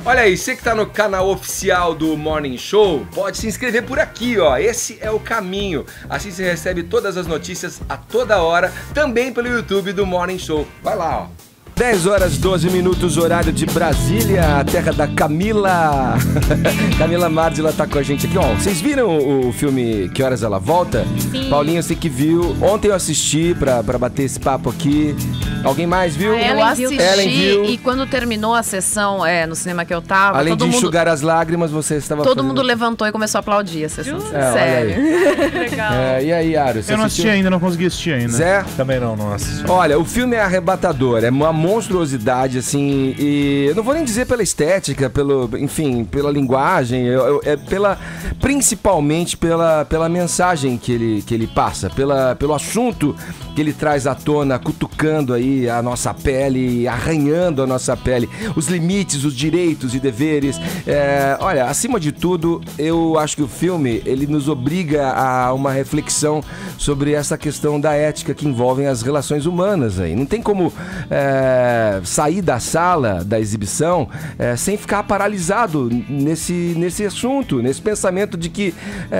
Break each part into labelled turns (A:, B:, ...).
A: Olha aí, você que tá no canal oficial do Morning Show, pode se inscrever por aqui, ó. Esse é o caminho. Assim você recebe todas as notícias a toda hora, também pelo YouTube do Morning Show. Vai lá, ó. 10 horas 12 minutos, horário de Brasília, a terra da Camila. Camila Márdila tá com a gente aqui, ó. Vocês viram o filme Que Horas Ela Volta?
B: Sim.
A: Paulinho, eu sei que viu. Ontem eu assisti pra bater esse papo aqui. Alguém mais viu?
C: Eu assisti
A: Ellen viu.
C: e quando terminou a sessão no cinema que eu tava,
A: Além
C: todo
A: de
C: mundo,
A: enxugar as lágrimas, você estava
C: todo mundo levantou e começou a aplaudir a sessão.
A: Sério.
B: Legal.
A: E aí, Aro?
D: Eu não assisti ainda, não consegui assistir ainda.
A: Zé?
D: Também não assisti.
A: Olha, o filme é arrebatador, é uma monstruosidade, assim, e eu não vou nem dizer pela estética, enfim, pela linguagem, principalmente pela mensagem que ele passa, pelo assunto que ele traz à tona, cutucando aí a nossa pele, arranhando a nossa pele, os limites, os direitos e deveres. Olha, acima de tudo, eu acho que o filme, ele nos obriga a uma reflexão sobre essa questão da ética que envolvem as relações humanas aí. Não tem como sair da sala da exibição sem ficar paralisado nesse assunto, nesse pensamento de que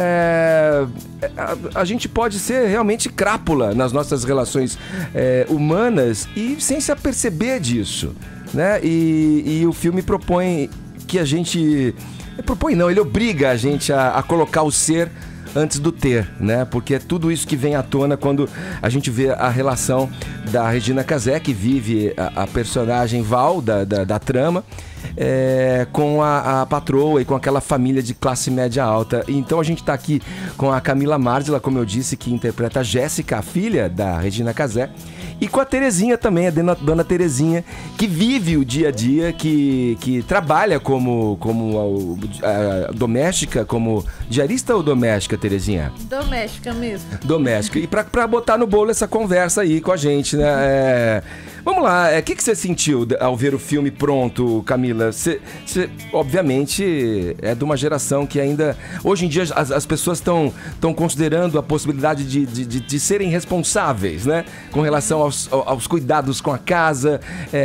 A: a gente pode ser realmente crápula nas nossas relações humanas e sem se aperceber disso, né? E o filme propõe que a gente... Propõe não, ele obriga a gente a colocar o ser antes do ter, né? Porque é tudo isso que vem à tona quando a gente vê a relação da Regina Casé, que vive a personagem Val da trama, com a patroa e com aquela família de classe média alta. Então a gente tá aqui com a Camila Márdila, como eu disse, que interpreta a Jéssica, a filha da Regina Casé, e com a Terezinha também, a dona Terezinha, que vive o dia a dia, que trabalha como doméstica, como diarista ou doméstica, Terezinha?
B: Doméstica mesmo.
A: Doméstica. E pra botar no bolo essa conversa aí com a gente, né? Vamos lá, o que você sentiu ao ver o filme pronto, Camila? Você, obviamente, é de uma geração que ainda... Hoje em dia, as pessoas estão considerando a possibilidade de serem responsáveis, né? Com relação aos cuidados com a casa,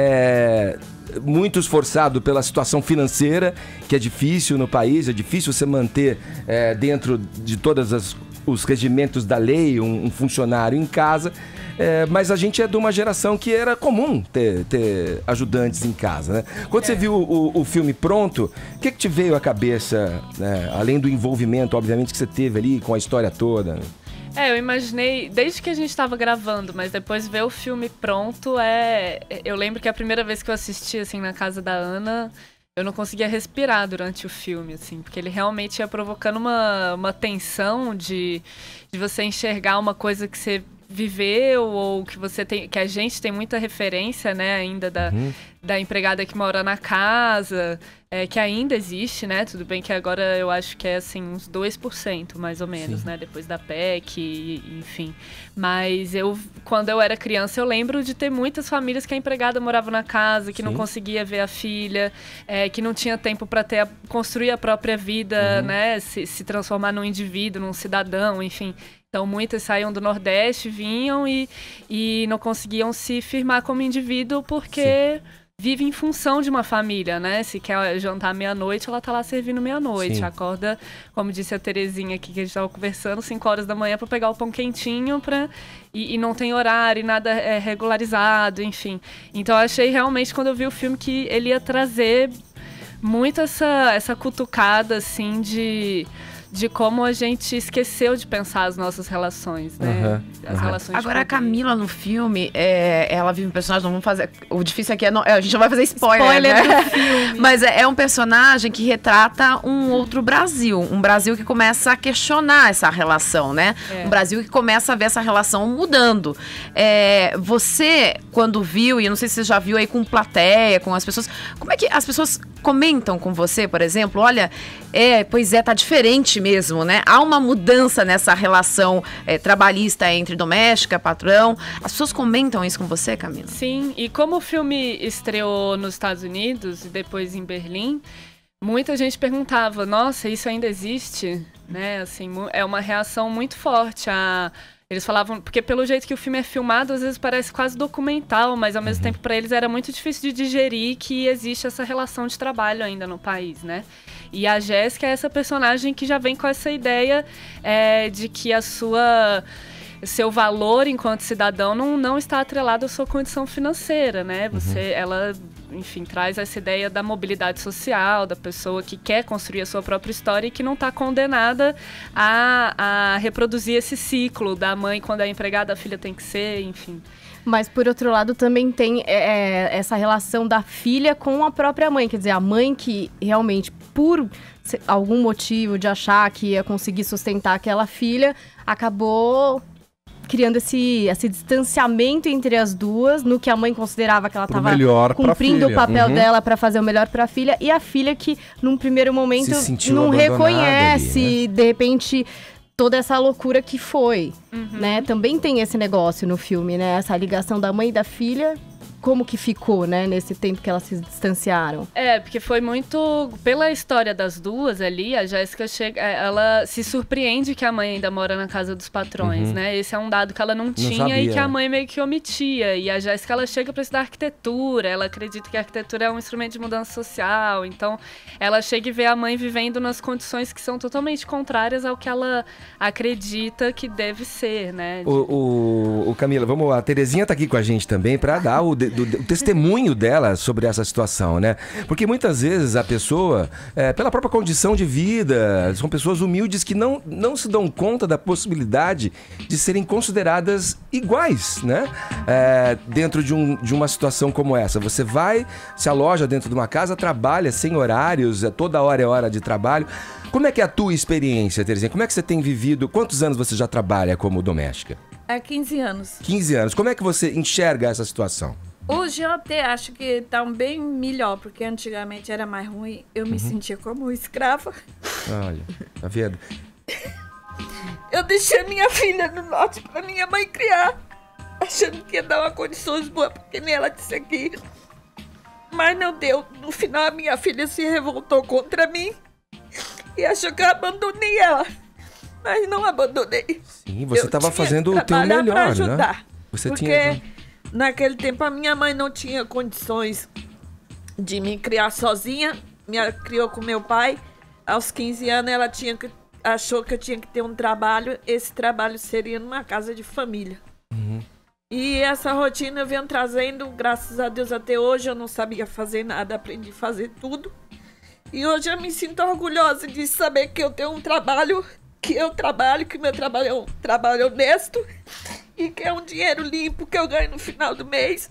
A: muito esforçado pela situação financeira, que é difícil no país, é difícil você manter dentro de todos os regimentos da lei um funcionário em casa. Mas a gente é de uma geração que era comum ter ajudantes em casa, né? Quando você viu o filme pronto, o que te veio à cabeça, né? Além do envolvimento, obviamente, que você teve ali com a história toda?
B: Eu imaginei, desde que a gente estava gravando, mas depois ver o filme pronto, eu lembro que a primeira vez que eu assisti, assim, na casa da Ana, eu não conseguia respirar durante o filme, assim, porque ele realmente ia provocando uma tensão de você enxergar uma coisa que você viveu ou que a gente tem muita referência, né, ainda da empregada que mora na casa, que ainda existe, né, tudo bem que agora eu acho que é assim uns 2% mais ou menos, né, depois da PEC, enfim, mas quando eu era criança eu lembro de ter muitas famílias que a empregada morava na casa, que não conseguia ver a filha, que não tinha tempo para construir a própria vida, né, se transformar num indivíduo, num cidadão, enfim. Então, muitas saíam do Nordeste, vinham e não conseguiam se firmar como indivíduo porque vive em função de uma família, né? Se quer jantar meia-noite, ela tá lá servindo meia-noite. Acorda, como disse a Terezinha aqui, que a gente estava conversando, 5 horas da manhã para pegar o pão quentinho e não tem horário, nada regularizado, enfim. Então, eu achei realmente, quando eu vi o filme, que ele ia trazer muito essa cutucada, assim, de como a gente esqueceu de pensar as nossas relações, né? As relações.
C: Agora, a Camila no filme, ela vive um personagem, não vamos fazer... O difícil aqui a gente não vai fazer spoiler, né?
B: Do filme.
C: Mas é um personagem que retrata um outro Brasil. Um Brasil que começa a questionar essa relação, né? Um Brasil que começa a ver essa relação mudando. Você, quando viu, e eu não sei se você já viu aí com plateia, com as pessoas... Como é que as pessoas comentam com você, por exemplo? Olha, tá diferente mesmo, né? Há uma mudança nessa relação trabalhista entre doméstica, patrão. As pessoas comentam isso com você, Camila?
B: Sim, e como o filme estreou nos Estados Unidos e depois em Berlim, muita gente perguntava, nossa, isso ainda existe? Né? Assim, é uma reação muito forte Eles falavam, porque pelo jeito que o filme é filmado, às vezes parece quase documental, mas ao mesmo tempo para eles era muito difícil de digerir que existe essa relação de trabalho ainda no país, né? E a Jéssica é essa personagem que já vem com essa ideia de que seu valor enquanto cidadão não está atrelado à sua condição financeira, né? Ela, enfim, traz essa ideia da mobilidade social, da pessoa que quer construir a sua própria história e que não está condenada a reproduzir esse ciclo da mãe quando é empregada, a filha tem que ser, enfim.
E: Mas, por outro lado, também tem essa relação da filha com a própria mãe. Quer dizer, a mãe que realmente, por algum motivo de achar que ia conseguir sustentar aquela filha, acabou criando esse distanciamento entre as duas, no que a mãe considerava que ela estava cumprindo o papel dela para fazer o melhor para a filha, e a filha que, num primeiro momento, não reconhece, ali, né? De repente, toda essa loucura que foi, né? Também tem esse negócio no filme, né? Essa ligação da mãe e da filha. Como que ficou, né, nesse tempo que elas se distanciaram?
B: Porque foi muito... Pela história das duas ali, a Jéssica ela se surpreende que a mãe ainda mora na casa dos patrões, né? Esse é um dado que ela não tinha sabia, e que a mãe meio que omitia. E a Jéssica, ela chega para estudar arquitetura, ela acredita que a arquitetura é um instrumento de mudança social. Então, ela chega e vê a mãe vivendo nas condições que são totalmente contrárias ao que ela acredita que deve ser, né?
A: Camila, vamos... A Terezinha tá aqui com a gente também para dar o testemunho dela sobre essa situação, né? Porque muitas vezes a pessoa, pela própria condição de vida, são pessoas humildes que não se dão conta da possibilidade de serem consideradas iguais, né? Dentro de uma situação como essa. Você vai, se aloja dentro de uma casa, trabalha sem horários, toda hora é hora de trabalho. Como é que é a tua experiência, Terezinha? Como é que você tem vivido? Quantos anos você já trabalha como doméstica?
F: Há 15 anos. 15
A: anos. Como é que você enxerga essa situação?
F: Hoje eu até acho que está bem melhor, porque antigamente era mais ruim. Eu me sentia como escrava.
A: Olha, tá vendo?
F: Eu deixei minha filha no norte para minha mãe criar, achando que ia dar uma condições boas, porque nem ela disse aqui. Mas não deu. No final, a minha filha se revoltou contra mim e achou que eu abandonei ela. Mas não abandonei.
A: Sim, você estava fazendo o teu melhor, pra ajudar, né? Você
F: porque naquele tempo a minha mãe não tinha condições de me criar sozinha. Me criou com meu pai. Aos 15 anos ela achou que eu tinha que ter um trabalho. Esse trabalho seria numa casa de família. E essa rotina eu venho trazendo, graças a Deus, até hoje. Eu não sabia fazer nada, aprendi a fazer tudo. E hoje eu me sinto orgulhosa de saber que eu tenho um trabalho, que meu trabalho é um trabalho honesto e que é um dinheiro limpo que eu ganho no final do mês.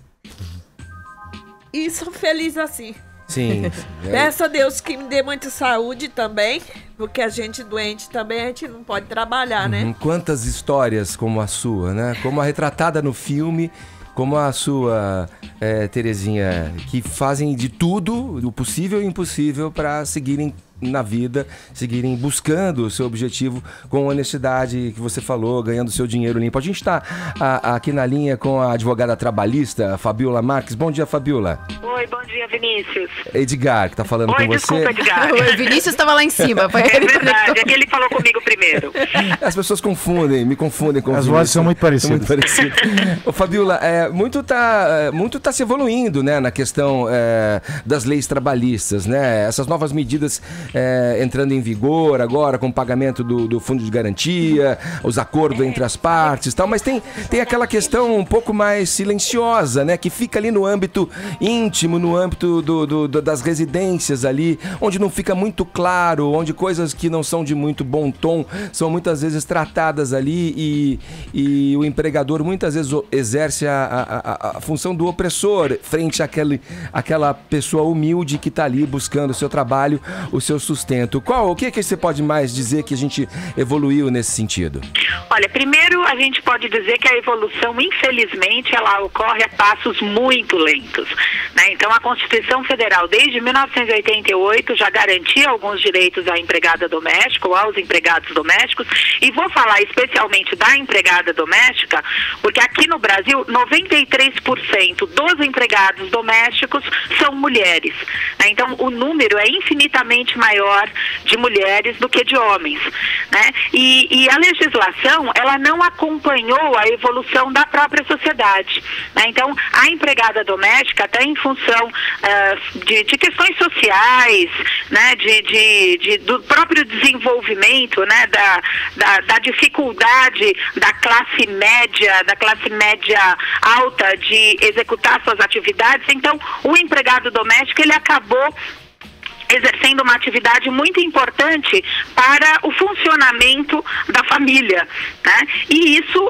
F: E sou feliz assim.
A: Sim.
F: Peço a Deus que me dê muita saúde também, porque a gente doente também, a gente não pode trabalhar, né?
A: Quantas histórias como a sua, né? Como a retratada no filme, como a sua, Terezinha, que fazem de tudo, o possível e o impossível, para seguirem na vida, seguirem buscando o seu objetivo com honestidade, que você falou, ganhando seu dinheiro limpo. A gente está aqui na linha com a advogada trabalhista, Fabiola Marques. Bom dia, Fabiola.
G: Oi, bom dia, Vinícius.
A: Edgar, que está falando com você.
G: Desculpa, Edgar.
C: O Vinícius estava lá em cima. Foi
G: ele verdade, é que ele falou comigo primeiro.
A: As pessoas me confundem com
D: as vozes são muito parecidas.
A: Ô, Fabiola, muito tá se evoluindo, né, na questão das leis trabalhistas, né? Essas novas medidas entrando em vigor agora com o pagamento do fundo de garantia, os acordos entre as partes e tal, mas tem aquela questão um pouco mais silenciosa, né, que fica ali no âmbito íntimo, no âmbito das residências ali, onde não fica muito claro, onde coisas que não são de muito bom tom são muitas vezes tratadas ali e o empregador muitas vezes exerce a função do opressor frente àquela pessoa humilde que está ali buscando o seu trabalho, o seu sustento. O que você pode mais dizer que a gente evoluiu nesse sentido?
G: Olha, primeiro a gente pode dizer que a evolução, infelizmente, ela ocorre a passos muito lentos, né? Então a Constituição Federal, desde 1988, já garantia alguns direitos à empregada doméstica ou aos empregados domésticos, e vou falar especialmente da empregada doméstica, porque aqui no Brasil, 93% dos empregados domésticos são mulheres, né? Então o número é infinitamente mais maior de mulheres do que de homens, né? E a legislação, ela não acompanhou a evolução da própria sociedade, né? Então, a empregada doméstica, até em função de questões sociais, né? Do próprio desenvolvimento, né? Da dificuldade da classe média alta de executar suas atividades. Então, o empregado doméstico, ele acabou exercendo uma atividade muito importante para o funcionamento da família, né? E isso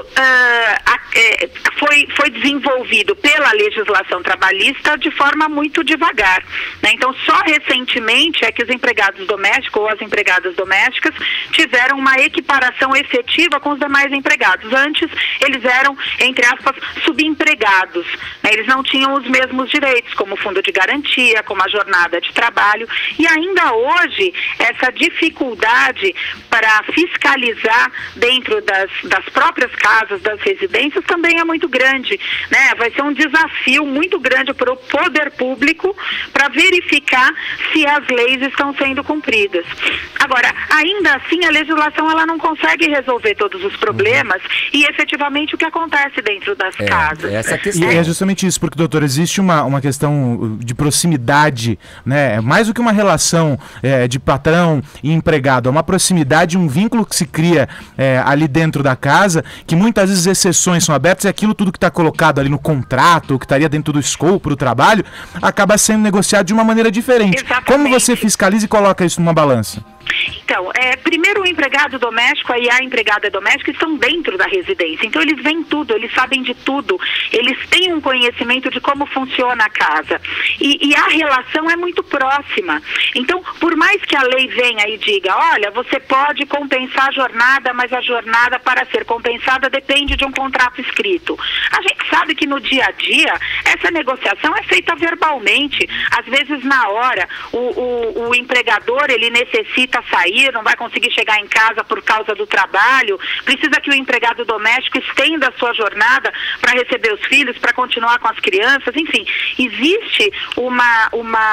G: foi desenvolvido pela legislação trabalhista de forma muito devagar, né? Então, só recentemente é que os empregados domésticos ou as empregadas domésticas tiveram uma equiparação efetiva com os demais empregados. Antes, eles eram, entre aspas, subempregados, né? Eles não tinham os mesmos direitos, como o fundo de garantia, como a jornada de trabalho. E ainda hoje, essa dificuldade para fiscalizar dentro das próprias casas, das residências, também é muito grande, né? Vai ser um desafio muito grande para o poder público para verificar se as leis estão sendo cumpridas. Agora, ainda assim, a legislação ela não consegue resolver todos os problemas e efetivamente o que acontece dentro das casas.
A: Essa questão.
D: E é justamente isso, porque, doutor, existe uma questão de proximidade, né? Mais do que uma relação de patrão e empregado, é uma proximidade, um vínculo que se cria ali dentro da casa, que muitas vezes exceções são abertas e aquilo tudo que está colocado ali no contrato, ou que estaria dentro do escopo do trabalho, acaba sendo negociado de uma maneira diferente.
G: Exatamente.
D: Como você fiscaliza e coloca isso numa balança?
G: Então, primeiro o empregado doméstico e a empregada doméstica estão dentro da residência. Então, eles veem tudo, eles sabem de tudo. Eles têm um conhecimento de como funciona a casa. E a relação é muito próxima. Então, por mais que a lei venha e diga, olha, você pode compensar a jornada, mas a jornada para ser compensada depende de um contrato escrito. A gente sabe que no dia a dia, essa negociação é feita verbalmente. Às vezes, na hora, o empregador, ele necessita sair, não vai conseguir chegar em casa por causa do trabalho, precisa que o empregado doméstico estenda a sua jornada para receber os filhos, para continuar com as crianças, enfim, existe uma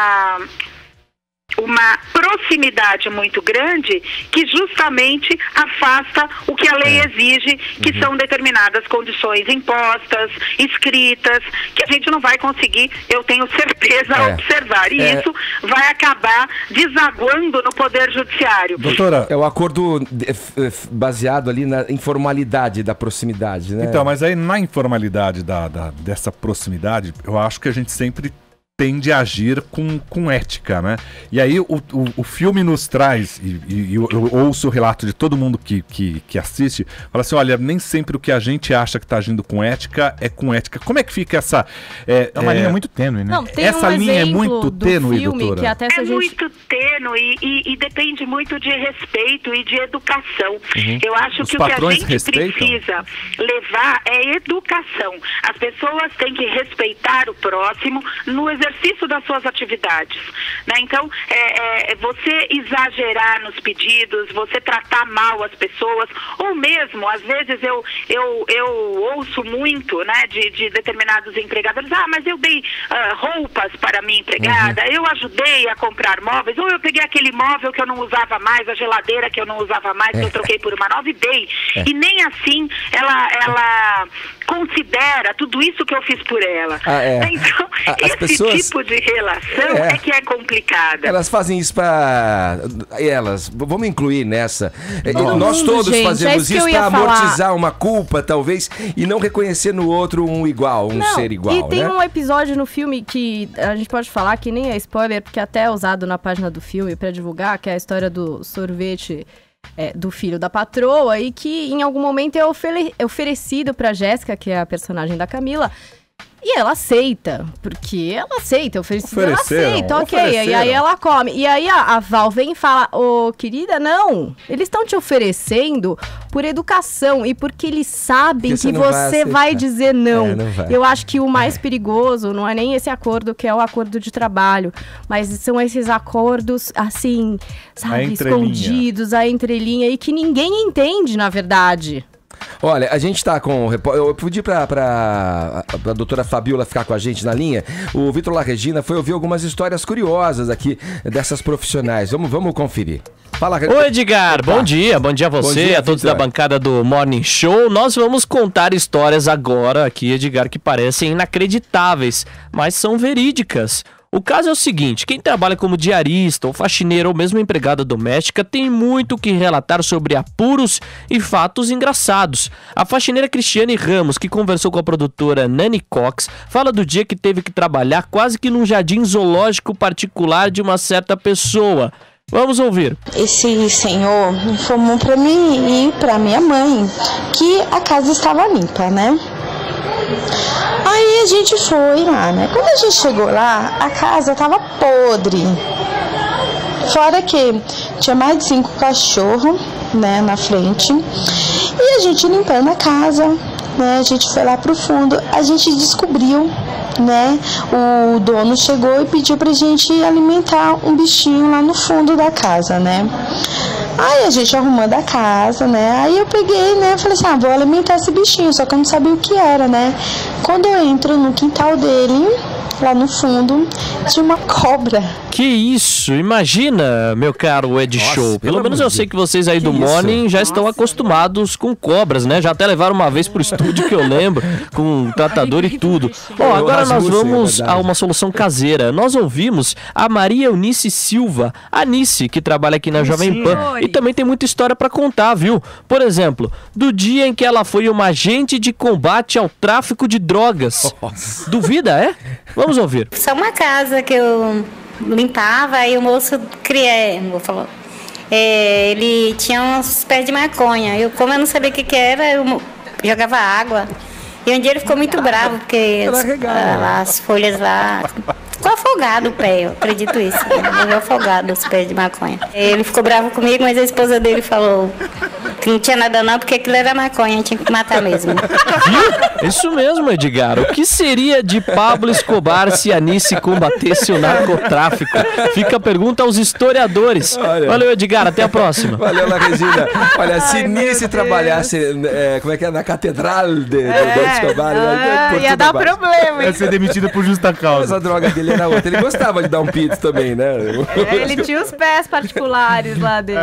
G: proximidade muito grande que justamente afasta o que a lei exige, que são determinadas condições impostas, escritas, que a gente não vai conseguir, eu tenho certeza, observar. E isso vai acabar desaguando no Poder Judiciário.
A: Doutora, é o acordo baseado ali na informalidade da proximidade, né?
H: Então, mas aí na informalidade dessa proximidade, eu acho que a gente sempre tende a agir com ética, né? E aí o filme nos traz, e eu ouço o relato de todo mundo que assiste, fala assim, olha, nem sempre o que a gente acha que está agindo com ética é com ética. Como é que fica essa... É uma linha muito tênue, né?
E: Não, tem
H: essa linha é muito tênue,
E: filme,
H: doutora.
E: Que até se a gente...
G: muito tênue e depende muito de respeito e de educação. Eu acho
H: Os
G: que o que a
H: patrões
G: gente
H: respeitam?
G: precisa levar é educação. As pessoas têm que respeitar o próximo no exercício das suas atividades, né? Então, você exagerar nos pedidos, você tratar mal as pessoas, ou mesmo, às vezes eu ouço muito, né, de determinados empregadores, mas eu dei roupas para a minha empregada, eu ajudei a comprar móveis, ou eu peguei aquele móvel que eu não usava mais, a geladeira que eu não usava mais, que eu troquei por uma nova e dei. E nem assim ela considera tudo isso que eu fiz por ela. Então, esse
A: pessoas...
G: tipo de relação é que é complicada.
A: Elas fazem isso para... vamos incluir nessa. Nós
E: mundo,
A: todos
E: gente,
A: fazemos
E: é isso
A: isso
E: que eu
A: para
E: ia falar.
A: amortizar uma culpa, talvez, e não reconhecer no outro um igual, ser igual,
E: e tem
A: né?
E: um episódio no filme que a gente pode falar que nem é spoiler, porque até é usado na página do filme para divulgar, que é a história do sorvete do filho da patroa, e que em algum momento é oferecido pra Jéssica, que é a personagem da Camila, e ela aceita, porque ela aceita, oferecido, ela aceita, ok, e aí ela come. E aí a Val vem e fala, querida, não, eles estão te oferecendo por educação e porque eles sabem que você vai dizer não.
A: Não vai.
E: Eu acho que o mais perigoso não é nem esse acordo que é o acordo de trabalho, mas são esses acordos, assim, sabe, escondidos, a entrelinha, e que ninguém entende, na verdade.
A: Olha, a gente tá com... Eu pedi pra doutora Fabiola ficar com a gente na linha. O Vitor La Regina foi ouvir algumas histórias curiosas aqui dessas profissionais. Vamos conferir. Fala,
I: Oi, Edgar. Bom dia a você, a todos da bancada do Morning Show. Nós vamos contar histórias agora aqui, Edgar, que parecem inacreditáveis, mas são verídicas. O caso é o seguinte, quem trabalha como diarista ou faxineira ou mesmo empregada doméstica tem muito que relatar sobre apuros e fatos engraçados. A faxineira Cristiane Ramos, que conversou com a produtora Nani Cox, fala do dia que teve que trabalhar quase que num jardim zoológico particular de uma certa pessoa. Vamos ouvir.
J: Esse senhor informou para mim e para minha mãe que a casa estava limpa, né? Aí a gente foi lá, né? Quando a gente chegou lá, a casa estava podre. Fora que tinha mais de 5 cachorros, né, na frente. E a gente limpando a casa, né? A gente foi lá pro fundo, a gente descobriu, né? O dono chegou e pediu pra gente alimentar um bichinho lá no fundo da casa, né? Aí a gente arrumando a casa, né? Aí eu peguei, né? Falei assim, vou alimentar esse bichinho, só que eu não sabia o que era, né? Quando eu entro no quintal dele, lá no fundo, tinha uma cobra.
I: Que isso? Imagina, meu caro Ed Show. Pelo menos eu sei que vocês aí do Morning já estão acostumados com cobras, né? Já até levaram uma vez pro estúdio, que eu lembro, com um tratador e tudo. Ó, agora nós vamos a uma solução caseira. Nós ouvimos a Maria Eunice Silva, a Nice, que trabalha aqui na Jovem Pan, e também tem muita história pra contar, viu? Por exemplo, do dia em que ela foi uma agente de combate ao tráfico de drogas. Duvida, é? Vamos ouvir.
K: Só uma casa que eu limpava e o moço ele tinha uns pés de maconha. Como eu não sabia o que era, eu jogava água. E um dia ele ficou muito bravo, porque as folhas lá... Ficou afogado o pé, eu acredito isso. Ficou afogado os pés de maconha. Ele ficou bravo comigo, mas a esposa dele falou que não tinha nada não, porque aquilo era maconha, tinha que matar mesmo.
I: Viu? Isso mesmo, Edgar. O que seria de Pablo Escobar se a Nice combatesse o narcotráfico? Fica a pergunta aos historiadores. Valeu, Edgar. Até a próxima.
A: Valeu, La Regina. Olha, se Nice trabalhasse, como é que é, na catedral do Escobar...
E: ia dar problema.
D: Ia ser demitido por justa causa.
A: Essa droga dele era outra. Ele gostava de dar um pito também, né?
E: Ele tinha os pés particulares lá dele.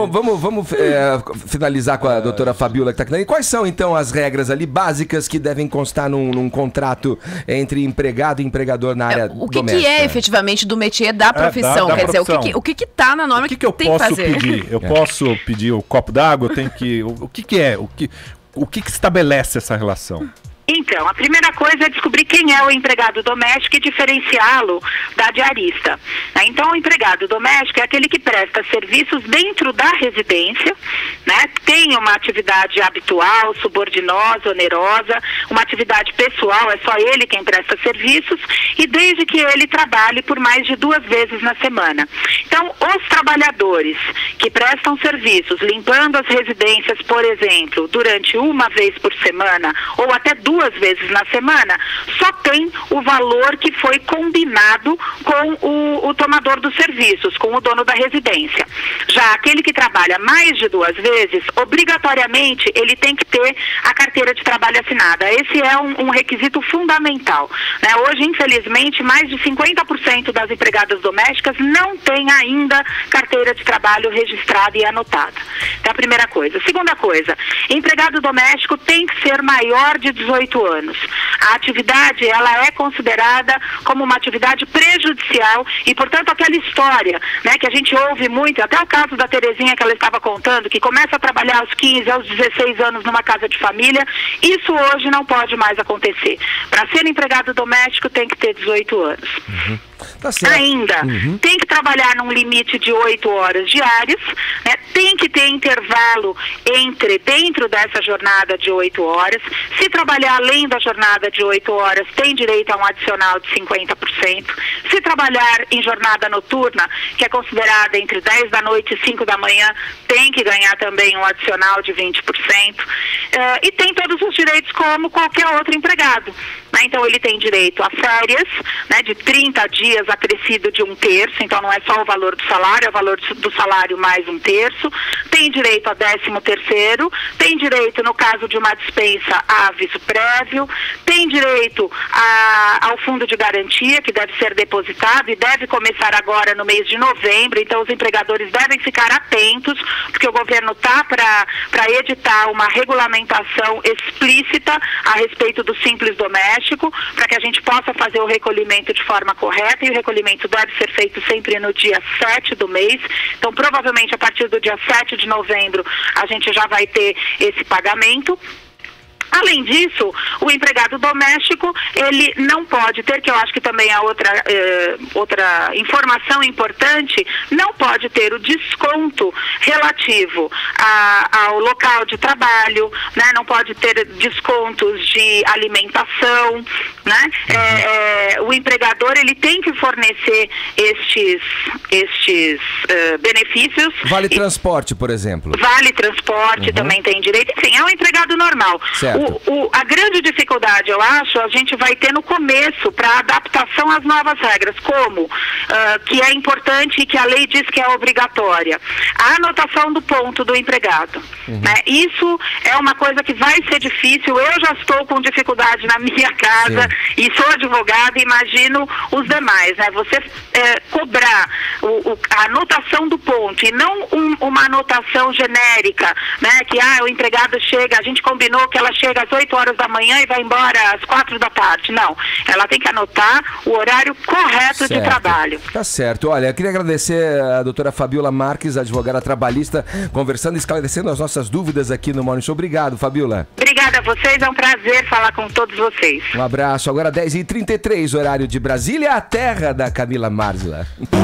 A: Vamos finalizar com a doutora Fabiola, que tá aqui. Quais são, então, as regras ali básicas que devem constar num contrato entre empregado e empregador na área doméstica?
C: O que é efetivamente do métier da profissão? Quer dizer, o que tá na norma que eu tem que fazer?
H: Pedir? Eu posso pedir o copo d'água? O que é? O que estabelece essa relação?
G: Então, a primeira coisa é descobrir quem é o empregado doméstico e diferenciá-lo da diarista. Então, o empregado doméstico é aquele que presta serviços dentro da residência, né? Tem uma atividade habitual, subordinosa, onerosa, uma atividade pessoal, é só ele quem presta serviços, e desde que ele trabalhe por mais de 2 vezes na semana. Então, os trabalhadores que prestam serviços limpando as residências, por exemplo, durante 1 vez por semana, ou até 2 vezes na semana, só tem o valor que foi combinado com o tomador dos serviços, com o dono da residência. Já aquele que trabalha mais de 2 vezes, obrigatoriamente ele tem que ter a carteira de trabalho assinada. Esse é um requisito fundamental, né? Hoje, infelizmente, mais de 50% das empregadas domésticas não tem ainda carteira de trabalho registrada e anotada. Então, a primeira coisa. Segunda coisa, empregado doméstico tem que ser maior de 18 anos. A atividade, ela é considerada como uma atividade prejudicial e, portanto, aquela história, né, que a gente ouve muito, até o caso da Terezinha que ela estava contando, que começa a trabalhar aos 15, aos 16 anos numa casa de família, isso hoje não pode mais acontecer. Para ser empregado doméstico tem que ter 18 anos.
A: Tá certo.
G: Ainda, tem que trabalhar num limite de 8 horas diárias, né? Tem que ter intervalo dentro dessa jornada de 8 horas. Se trabalhar além da jornada de 8 horas, tem direito a um adicional de 50%. Se trabalhar em jornada noturna, que é considerada entre 10 da noite e 5 da manhã, tem que ganhar também um adicional de 20%. E tem todos os direitos como qualquer outro empregado. Né? Então, ele tem direito a férias, né, de 30 dias dias acrescido de 1/3, então não é só o valor do salário, é o valor do salário mais 1/3. Tem direito a 13º, tem direito, no caso de uma dispensa, a aviso prévio, tem direito ao fundo de garantia, que deve ser depositado e deve começar agora no mês de novembro, então os empregadores devem ficar atentos, porque o governo está para editar uma regulamentação explícita a respeito do Simples Doméstico, para que a gente possa fazer o recolhimento de forma correta, e o recolhimento deve ser feito sempre no dia 7 do mês, então provavelmente a partir do dia 7 de novembro a gente já vai ter esse pagamento. Além disso, o empregado doméstico, ele não pode ter, que eu acho que também é outra informação importante, não pode ter o desconto relativo ao local de trabalho, né? Não pode ter descontos de alimentação, né? O empregador, ele tem que fornecer estes benefícios.
A: Vale transporte, por exemplo.
G: Vale transporte também tem direito. Enfim, é um empregado normal.
A: Certo.
G: A grande dificuldade, eu acho, a gente vai ter no começo para adaptação às novas regras, como que é importante e que a lei diz que é obrigatória. A anotação do ponto do empregado. Né? Isso é uma coisa que vai ser difícil. Eu já estou com dificuldade na minha casa e sou advogada, imagino os demais. Né? Você cobrar a anotação do ponto e não uma anotação genérica, né? Que o empregado chega, a gente combinou que ela chega às 8 horas da manhã e vai embora às 4 da tarde. Não, ela tem que anotar o horário correto de trabalho.
A: Tá certo. Olha, eu queria agradecer a doutora Fabiola Marques, advogada trabalhista, conversando e esclarecendo as nossas dúvidas aqui no Morning Show. Obrigado, Fabiola.
G: Obrigada a vocês, é um prazer falar com todos vocês.
A: Um abraço. Agora 10h33, horário de Brasília, a terra da Camila Marzla.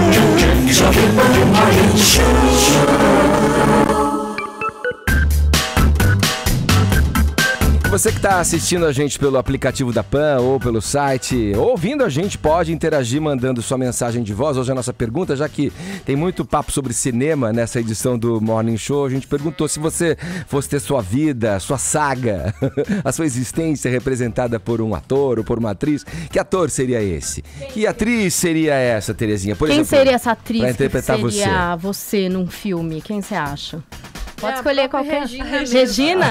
A: Você que está assistindo a gente pelo aplicativo da PAN ou pelo site, ou ouvindo a gente, pode interagir mandando sua mensagem de voz. Hoje a nossa pergunta, já que tem muito papo sobre cinema nessa edição do Morning Show, a gente perguntou se você fosse ter sua vida, sua saga, a sua existência representada por um ator ou por uma atriz, que ator seria esse? Que atriz seria essa, Terezinha? Por
E: Quem
A: exemplo,
E: seria essa atriz
A: pra interpretar
E: que seria você num filme? Quem você acha? Pode escolher qualquer. Regina?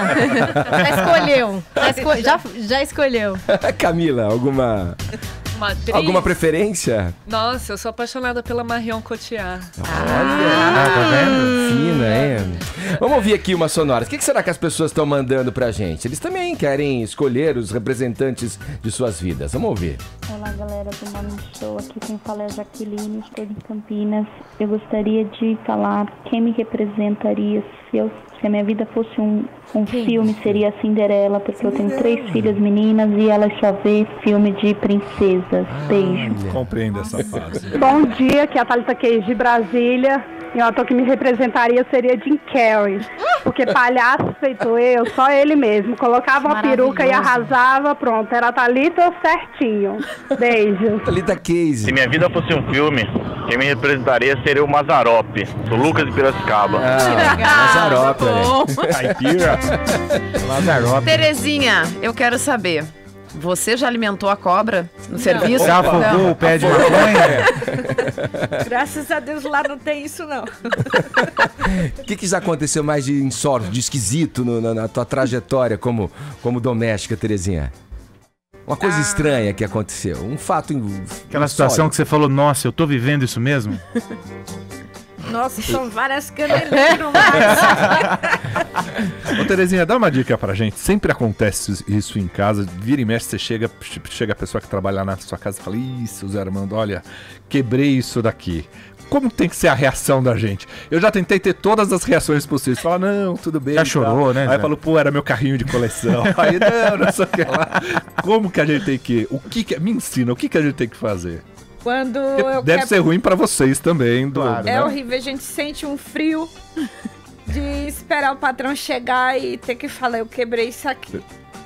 E: Já escolheu.
A: Camila, alguma preferência?
B: Nossa, eu sou apaixonada pela Marion Cotillard.
A: Tá vendo? Fina, hein? Vamos ouvir aqui umas sonoras. O que será que as pessoas estão mandando pra gente? Eles também querem escolher os representantes de suas vidas. Vamos ouvir.
L: Olá, galera do Morning Show. Aqui quem fala é a Jaqueline, estou em Campinas. Eu gostaria de falar quem me representaria se a minha vida fosse um filme, seria a Cinderela, porque eu tenho 3 filhas meninas e elas só vê filme de princesas. Beijo.
H: Compreendo essa fase.
M: Bom dia, aqui é a Thalita Queijo de Brasília. E o ator que me representaria seria Jim Carrey. Porque palhaço feito eu, só ele mesmo. Colocava uma peruca e arrasava, pronto. Era a Thalita certinho. Beijo.
A: Thalita Queijo.
N: Se minha vida fosse um filme, quem me representaria seria o Mazzaropi, do Lucas de Piracicaba.
A: Mazzaropi,
N: Caipira.
C: Mazzaropi. Terezinha, eu quero saber. Você já alimentou a cobra no serviço?
D: Já afogou o pé de maconha?
F: Graças a Deus lá não tem isso, não.
A: O que já aconteceu mais de insólito, de esquisito na tua trajetória como doméstica, Terezinha? Uma coisa estranha que aconteceu, um fato
D: Aquela situação que você falou, nossa, eu tô vivendo isso mesmo?
F: Nossa, são várias que eu nem lembro mais.
H: Ô, Terezinha, dá uma dica pra gente. Sempre acontece isso em casa. Vira e mexe, você chega a pessoa que trabalha na sua casa e fala: isso, Zé Armando, olha, quebrei isso daqui. Como tem que ser a reação da gente? Eu já tentei ter todas as reações possíveis. Fala, não, tudo bem.
D: Já chorou, né?
H: Aí falou, pô, era meu carrinho de coleção. Aí, não sei o que lá. Como que a gente tem que... Me ensina, o que a gente tem que fazer?
F: Quando
H: Deve ser ruim pra vocês também.
F: Claro,
H: né?
F: É horrível, a gente sente um frio de esperar o patrão chegar e ter que falar, eu quebrei isso aqui.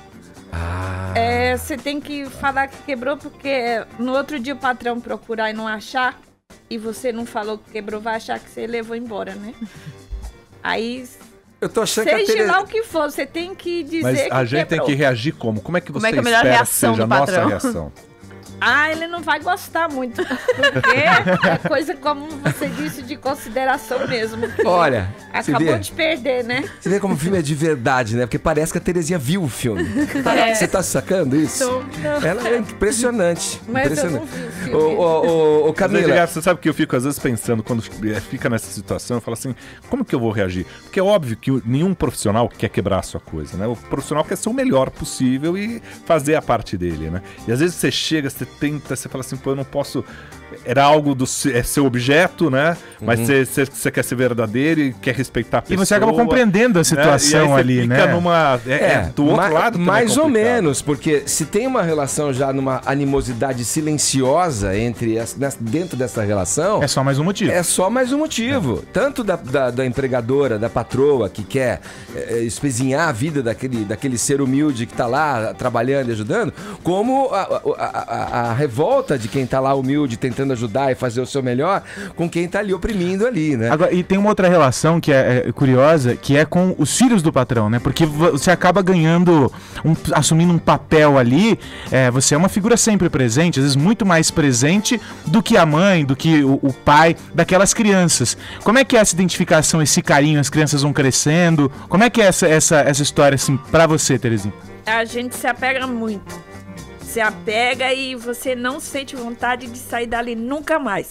F: Você tem que falar que quebrou, porque no outro dia o patrão procurar e não achar, e você não falou que quebrou, vai achar que você levou embora, né? Aí...
A: Eu tô achando
F: seja lá o que for, você tem que dizer.
H: Mas a gente tem que reagir como? Como é que você espera que seja a nossa reação?
F: Ele não vai gostar muito, porque é coisa, como você disse, de consideração mesmo.
A: Olha,
F: acabou de perder, né?
A: Você vê como o filme é de verdade, né? Porque parece que a Terezinha viu o filme. Você tá sacando isso? Ela é impressionante.
F: Mas
A: impressionante.
F: eu não vi o filme.
A: Ô, Camila,
H: você sabe que eu fico às vezes pensando, quando fica nessa situação, eu falo assim, como que eu vou reagir? Porque é óbvio que nenhum profissional quer quebrar a sua coisa, né? O profissional quer ser o melhor possível e fazer a parte dele, né? E às vezes você chega, você tenta, você fala assim, pô, eu não posso... Era algo é seu objeto, né? Mas você quer ser verdadeiro e quer respeitar a pessoa.
D: E você acaba compreendendo a situação, né? Ali,
H: fica
D: né?
H: Numa, do outro lado
A: mais ou menos, porque se tem uma relação já numa animosidade silenciosa dentro dessa relação...
D: É só mais um motivo.
A: É só mais um motivo. Tanto da empregadora, da patroa, que quer espezinhar a vida daquele ser humilde que tá lá trabalhando e ajudando, como a revolta de quem tá lá humilde, tentando ajudar e fazer o seu melhor com quem tá ali oprimindo ali, né?
D: Agora, e tem uma outra relação que é curiosa, que é com os filhos do patrão, né? Porque você acaba ganhando, assumindo um papel ali, você é uma figura sempre presente, às vezes muito mais presente do que a mãe, do que o pai daquelas crianças. Como é que é essa identificação, esse carinho, as crianças vão crescendo? Como é que é essa história, assim, pra você, Terezinha?
F: A gente se apega muito. Se apega e você não sente vontade de sair dali nunca mais.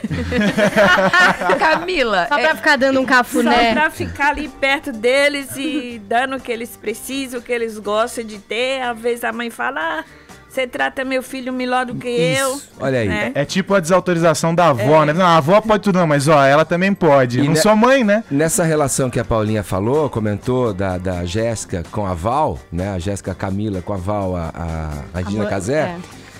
C: Camila,
E: só pra ficar dando um cafuné.
F: Só pra ficar ali perto deles e dando o que eles precisam, o que eles gostam de ter. Às vezes a mãe fala... Você trata meu filho melhor do que eu.
A: Olha aí.
F: Né?
D: É tipo a desautorização da avó, né? Não, a avó pode tudo, não, mas ela também pode. Não sou mãe, né?
A: Nessa relação que a Paulinha falou, comentou da Jéssica com a Val, né? A Jéssica Camila com a Val, a Regina Casé.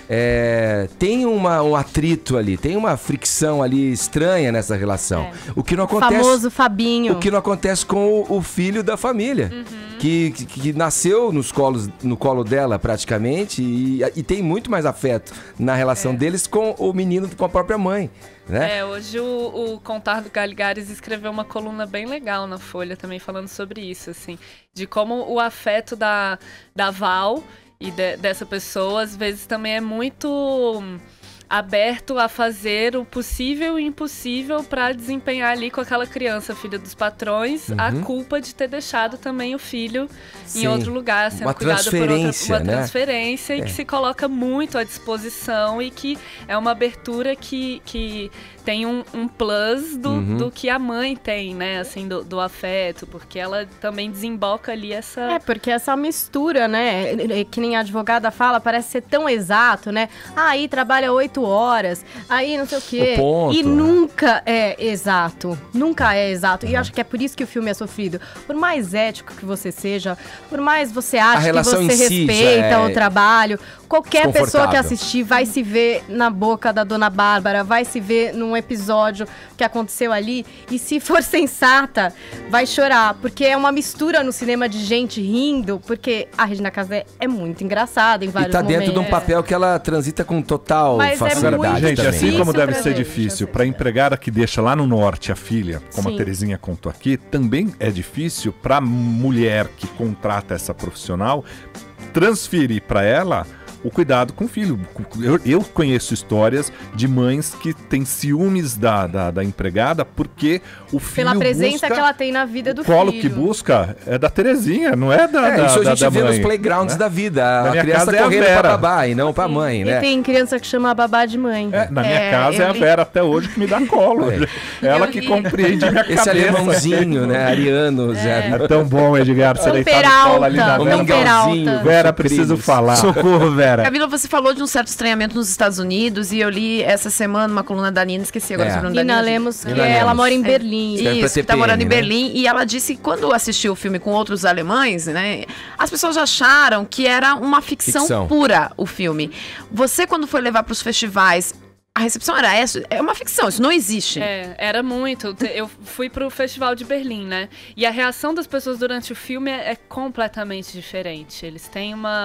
A: Tem um atrito ali, tem uma fricção ali estranha nessa relação. O que não acontece,
E: o famoso Fabinho.
A: O que não acontece com o filho da família. Que nasceu no colo dela praticamente e tem muito mais afeto na relação deles com o menino, com a própria mãe, né?
B: Hoje o Contardo Galigares escreveu uma coluna bem legal na Folha também falando sobre isso, assim, de como o afeto da Val e dessa pessoa às vezes também é muito aberto a fazer o possível e impossível para desempenhar ali com aquela criança, filha dos patrões, a culpa de ter deixado também o filho em outro lugar, sendo cuidado por uma transferência, e que se coloca muito à disposição e que é uma abertura que tem um plus do que a mãe tem, né, assim, do afeto, porque ela também desemboca ali essa...
E: porque essa mistura, né, que nem a advogada fala, parece ser tão exato, né, aí trabalha 8 horas, aí não sei o quê, e nunca é exato, e acho que é por isso que o filme é sofrido, por mais ético que você seja, por mais você ache que você respeita o trabalho, qualquer pessoa que assistir vai se ver na boca da Dona Bárbara, vai se ver num episódio que aconteceu ali, e se for sensata, vai chorar, porque é uma mistura no cinema de gente rindo, porque a Regina Casé é muito engraçada em vários momentos.
A: E tá dentro de um papel que ela transita com total facilidade.
H: Gente, assim como deve ser difícil para a empregada que deixa lá no norte a filha, como a Terezinha contou aqui, também é difícil para a mulher que contrata essa profissional transferir para ela o cuidado com o filho. Eu conheço histórias de mães que têm ciúmes da empregada porque o filho
E: pela presença que ela tem na vida do filho.
H: O colo que busca é da Terezinha, não é da
A: isso a gente vê
H: mãe,
A: nos playgrounds, né, da vida. A criança
H: correndo
A: pra babá e não pra mãe, né?
E: E tem criança que chama a babá de mãe.
H: Na minha casa é a Vera até hoje que me dá colo. Ela que compreende minha cabeça.
A: Esse alemãozinho, né? Ariano.
H: É tão bom, Edgar, você deitar no colo ali na Vera. Vera, preciso falar.
D: Socorro, Vera.
C: Camila, você falou de um certo estranhamento nos Estados Unidos e eu li essa semana uma coluna da Nina, esqueci agora sobre o nome da
E: Nina Lemos, que ela mora em Berlim.
C: Isso, que tá morando em Berlim. E ela disse que quando assistiu o filme com outros alemães, né, as pessoas acharam que era uma ficção pura o filme. Você, quando foi levar para os festivais, a recepção era essa? É uma ficção, isso não existe.
B: Era muito. Eu fui pro Festival de Berlim, né? E a reação das pessoas durante o filme é completamente diferente. Eles têm uma...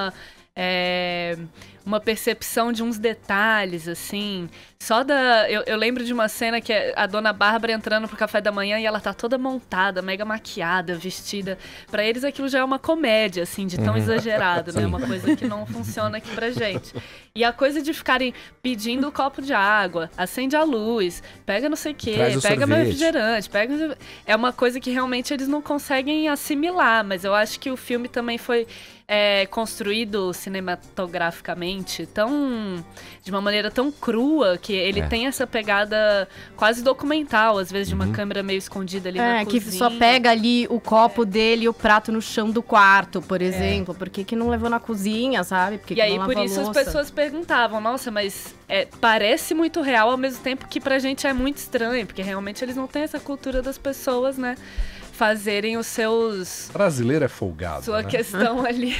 B: uma percepção de uns detalhes, assim. Só da... Eu lembro de uma cena que é a dona Bárbara entrando pro café da manhã e ela tá toda montada, mega maquiada, vestida. Pra eles aquilo já é uma comédia, assim, de tão exagerado, né? Uma coisa que não funciona aqui pra gente. E a coisa de ficarem pedindo um copo de água, acende a luz, pega não sei o quê, pega meu refrigerante, pega... É uma coisa que realmente eles não conseguem assimilar, mas eu acho que o filme também foi construído cinematograficamente de uma maneira tão crua que ele tem essa pegada quase documental, às vezes de uma câmera meio escondida ali na cozinha.
E: Que só pega ali o copo dele e o prato no chão do quarto, por exemplo. Por que não levou na cozinha, sabe? Por que
B: e aí,
E: não
B: por isso, as pessoas perguntavam, nossa, mas parece muito real, ao mesmo tempo que pra gente é muito estranho, porque realmente eles não têm essa cultura das pessoas, né? Fazerem os seus...
H: Brasileiro é folgado,
B: sua questão ali.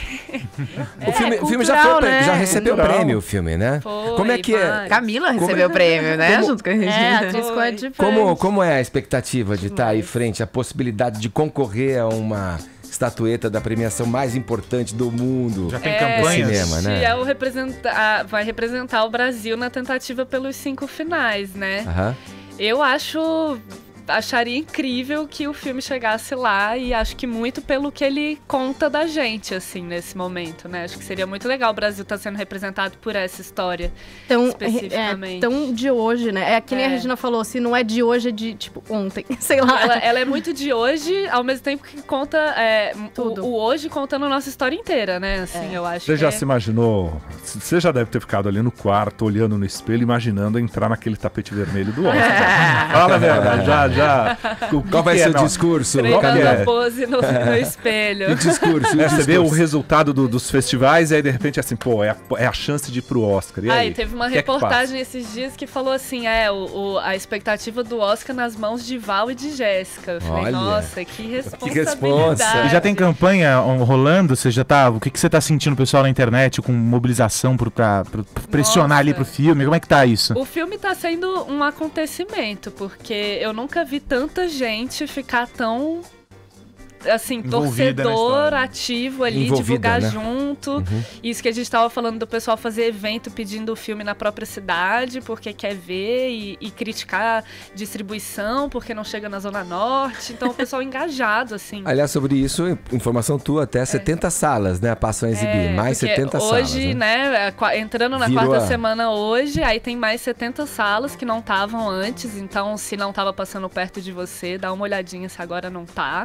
A: O filme já recebeu prêmio, o filme, né?
B: Foi,
A: como é que é?
C: Camila recebeu prêmio, né? Junto com a Regina.
E: Atriz coadjuvante.
A: Como é a expectativa de estar aí frente, a possibilidade de concorrer a uma estatueta da premiação mais importante do mundo?
D: Já tem campanha?
A: Cinema, né?
B: Vai representar o Brasil na tentativa pelos 5 finais, né? Eu acharia incrível que o filme chegasse lá e acho que muito pelo que ele conta da gente, assim, nesse momento, né? Acho que seria muito legal o Brasil estar sendo representado por essa história, especificamente.
E: Tão de hoje, né? É que nem a Regina falou, se não é de hoje, é de, tipo, ontem, sei lá.
B: Ela é muito de hoje, ao mesmo tempo que conta tudo. O hoje contando a nossa história inteira, né? Assim, eu acho.
H: Você já se imaginou... Você já deve ter ficado ali no quarto, olhando no espelho, imaginando entrar naquele tapete vermelho do Oscar. Fala a verdade, já.
A: Qual vai ser o discurso?
B: Treinando a pose no espelho.
A: O discurso.
H: Você vê o resultado dos festivais e aí de repente assim, é a chance de ir pro Oscar. E aí?
B: Teve uma reportagem esses dias que falou assim, a expectativa do Oscar nas mãos de Val e de Jéssica. Eu falei, nossa, que responsabilidade.
D: E já tem campanha rolando? Você já tá... O que você tá sentindo, pessoal, na internet com mobilização pra pressionar ali pro filme? Como é que tá isso?
B: O filme tá sendo um acontecimento, porque eu nunca vi tanta gente ficar tão, assim, torcedor ativo ali, divulgar junto. Isso que a gente tava falando do pessoal fazer evento pedindo o filme na própria cidade, porque quer ver e criticar distribuição, porque não chega na Zona Norte. Então, o pessoal engajado, assim.
A: Aliás, sobre isso, informação tua, até 70 salas, né? Passam a exibir, mais 70 salas.
B: Hoje, né, entrando na quarta semana hoje, aí tem mais 70 salas que não estavam antes. Então, se não tava passando perto de você, dá uma olhadinha se agora não tá.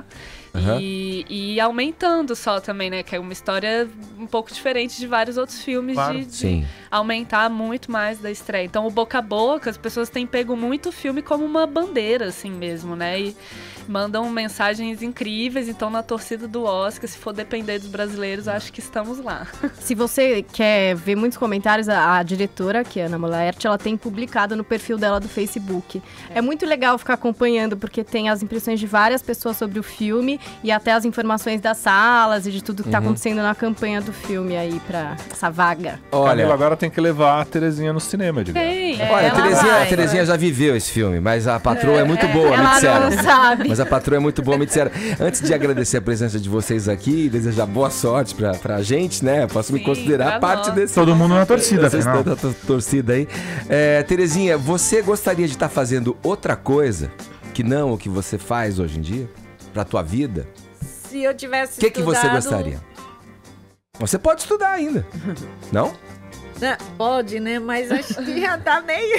B: E aumentando só também, né? Que é uma história um pouco diferente de vários outros filmes, de aumentar muito mais da estreia. Então, o boca a boca, as pessoas têm pego muito o filme como uma bandeira, assim mesmo, né? E mandam mensagens incríveis. Então, na torcida do Oscar, se for depender dos brasileiros, acho que estamos lá.
E: Se você quer ver muitos comentários, a diretora, que é a Ana Molaerte, ela tem publicado no perfil dela do Facebook. É muito legal ficar acompanhando, porque tem as impressões de várias pessoas sobre o filme e até as informações das salas e de tudo que tá acontecendo na campanha do filme aí pra essa vaga.
H: Olha, agora tem que levar a Terezinha no cinema, Edgar.
A: Olha, a Terezinha já viveu esse filme, mas a patroa é muito boa, me disseram.
E: Ela não sabe.
A: Mas a patroa é muito boa, me disseram. Antes de agradecer a presença de vocês aqui e desejar boa sorte pra gente, né? Posso me considerar parte desse...
D: Todo mundo na torcida, afinal.
A: Da torcida aí. Terezinha, você gostaria de estar fazendo outra coisa que não o que você faz hoje em dia? Pra tua vida?
F: Se eu tivesse
A: estudado... O que você gostaria? Você pode estudar ainda, não?
F: Pode, né? Mas acho que já tá meio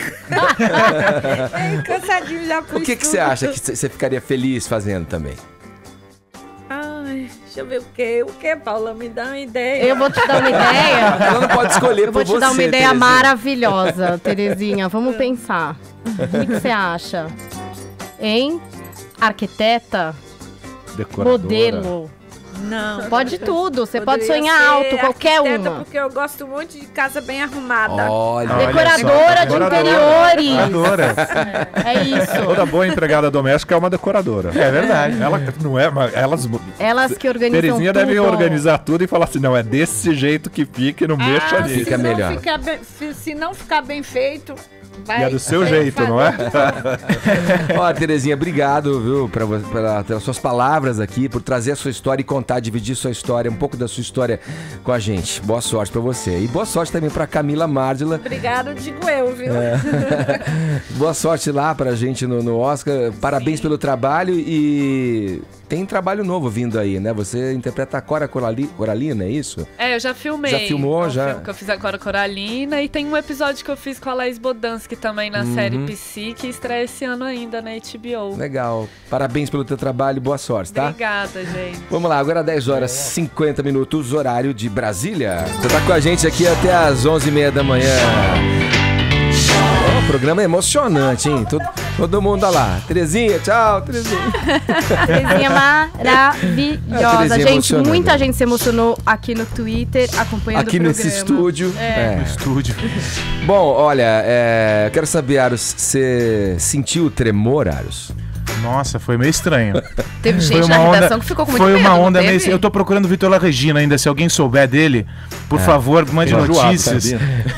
F: cansadinho já pro
A: O que você acha que você ficaria feliz fazendo também?
F: Ai, deixa eu ver o que, Paula? Me dá uma ideia.
E: Eu vou te dar uma ideia.
A: Ela não pode escolher por você,
E: Eu vou te dar uma ideia
A: Terezinha.
E: maravilhosa, Terezinha. Vamos pensar. O que você acha? Hein? Arquiteta?
H: Decoradora.
E: Modelo?
F: Não.
E: Pode tudo, você pode sonhar alto, qualquer uma.
F: Porque eu gosto muito de casa bem arrumada.
A: Olha,
E: decoradora de interiores.
H: Decoradora.
E: É isso.
H: Toda boa empregada doméstica é uma decoradora.
D: É verdade.
H: Ela não é, mas
E: elas que organizam
H: Terezinha
E: tudo.
H: deve organizar tudo e falar assim, não, é desse jeito que fica e não mexa ali.
A: Fica melhor.
F: Se não ficar bem feito, Vai,
D: e é do seu jeito, não é?
A: Ó, Terezinha, obrigado, viu, pelas suas palavras aqui, por trazer a sua história e contar, dividir sua história, um pouco da sua história com a gente. Boa sorte pra você. E boa sorte também pra Camila Márdila.
F: Obrigado, digo eu, viu?
A: Boa sorte lá pra gente no Oscar. Parabéns pelo trabalho e... Tem trabalho novo vindo aí, né? Você interpreta a Cora Coralina, é isso?
B: Eu já filmei.
A: Já filmou, já?
B: Que eu fiz a Cora Coralina e tem um episódio que eu fiz com a Laís Bodansky também na série PC, que estreia esse ano ainda na HBO.
A: Legal. Parabéns pelo teu trabalho, boa sorte, tá?
B: Obrigada, gente.
A: Vamos lá, agora 10 horas 50 minutos, horário de Brasília. Você tá com a gente aqui até às 11h30 da manhã. O programa é emocionante, hein? Todo mundo olha lá. Terezinha, tchau, Terezinha.
E: Terezinha maravilhosa.
A: Terezinha
E: gente, muita gente se emocionou aqui no Twitter, acompanhando
A: aqui
E: o programa.
A: Nesse estúdio.
D: No estúdio.
A: Bom, olha, quero saber, Aros, você sentiu o tremor, Aros?
D: Nossa, foi meio estranho.
C: Teve gente na redação que ficou com muito medo.
D: Foi uma onda meio... Eu tô procurando o Vitor La Regina ainda, se alguém souber dele, por favor, mande notícias.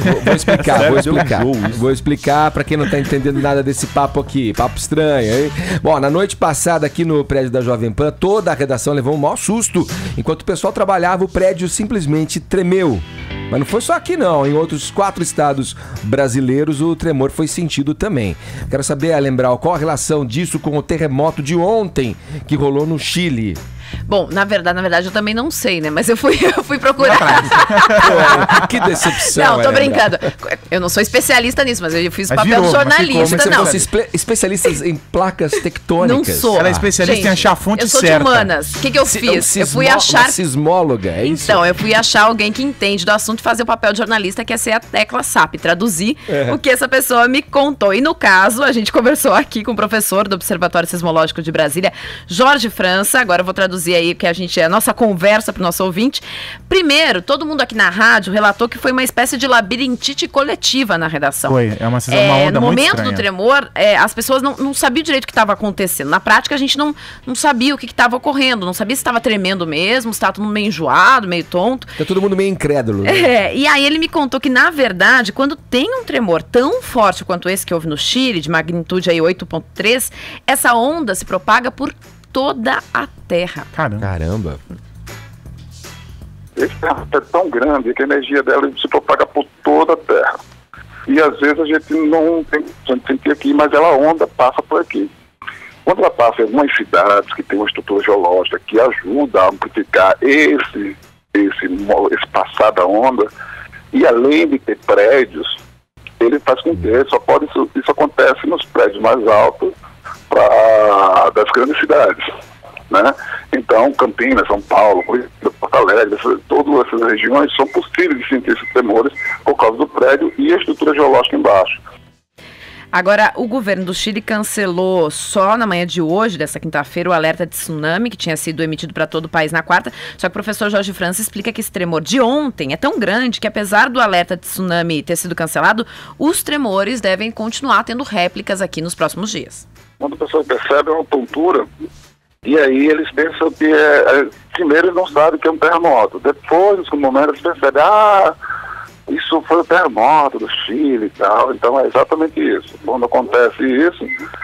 A: Vou explicar pra quem não tá entendendo nada desse papo aqui. Papo estranho, hein? Bom, na noite passada aqui no prédio da Jovem Pan, toda a redação levou um maior susto. Enquanto o pessoal trabalhava, o prédio simplesmente tremeu. Mas não foi só aqui não, em outros 4 estados brasileiros o tremor foi sentido também. Quero saber, lembrar, qual a relação disso com o terremoto de ontem que rolou no Chile?
C: Bom, na verdade eu também não sei, né? Mas eu fui procurar.
A: Que decepção.
C: Não, tô brincando. Eu não sou especialista nisso, mas eu fiz papel de jornalista.
A: Mas você fosse especialista em placas tectônicas.
C: Não sou.
D: Ela é especialista em achar a fonte certa.
C: Eu sou de humanas. O que eu fiz? Eu fui achar...
A: Uma sismóloga, é isso?
C: Então, eu fui achar alguém que entende do assunto e fazer o papel de jornalista, que é ser a tecla SAP, traduzir o que essa pessoa me contou. E no caso, a gente conversou aqui com o professor do Observatório Sismológico de Brasília, Jorge França. Agora eu vou traduzir aí que a nossa conversa para o nosso ouvinte. Primeiro, todo mundo aqui na rádio relatou que foi uma espécie de labirintite coletiva na redação.
D: Foi, uma onda muito
C: no momento
D: estranha.
C: do tremor, as pessoas não sabiam direito o que estava acontecendo. Na prática, a gente não sabia o que estava ocorrendo, não sabia se estava tremendo mesmo, se estava todo mundo meio enjoado, meio tonto.
A: Tá todo mundo meio incrédulo. Né?
C: E aí ele me contou que, na verdade, quando tem um tremor tão forte quanto esse que houve no Chile, de magnitude aí 8.3, essa onda se propaga por toda a Terra.
A: Caramba.
O: Esse terremoto é tão grande que a energia dela se propaga por toda a Terra. E às vezes a gente não tem sentir aqui, mas a onda passa por aqui. Quando ela passa em algumas cidades que tem uma estrutura geológica que ajuda a amplificar esse passar da onda, e além de ter prédios, ele faz com que isso acontece nos prédios mais altos das grandes cidades, né? Então, Campinas, São Paulo, Porto Alegre, todas essas regiões são possíveis de sentir esses tremores por causa do prédio e a estrutura geológica embaixo.
C: Agora, o governo do Chile cancelou só na manhã de hoje, dessa quinta-feira, o alerta de tsunami, que tinha sido emitido para todo o país na quarta. Só que o professor Jorge França explica que esse tremor de ontem é tão grande que, apesar do alerta de tsunami ter sido cancelado, os tremores devem continuar tendo réplicas aqui nos próximos dias.
O: Quando a pessoa percebe uma tontura, e aí eles pensam que primeiro eles não sabem que é um terremoto. Depois, no momento, eles percebem, isso foi o terremoto do Chile e tal. Então é exatamente isso. Quando acontece isso,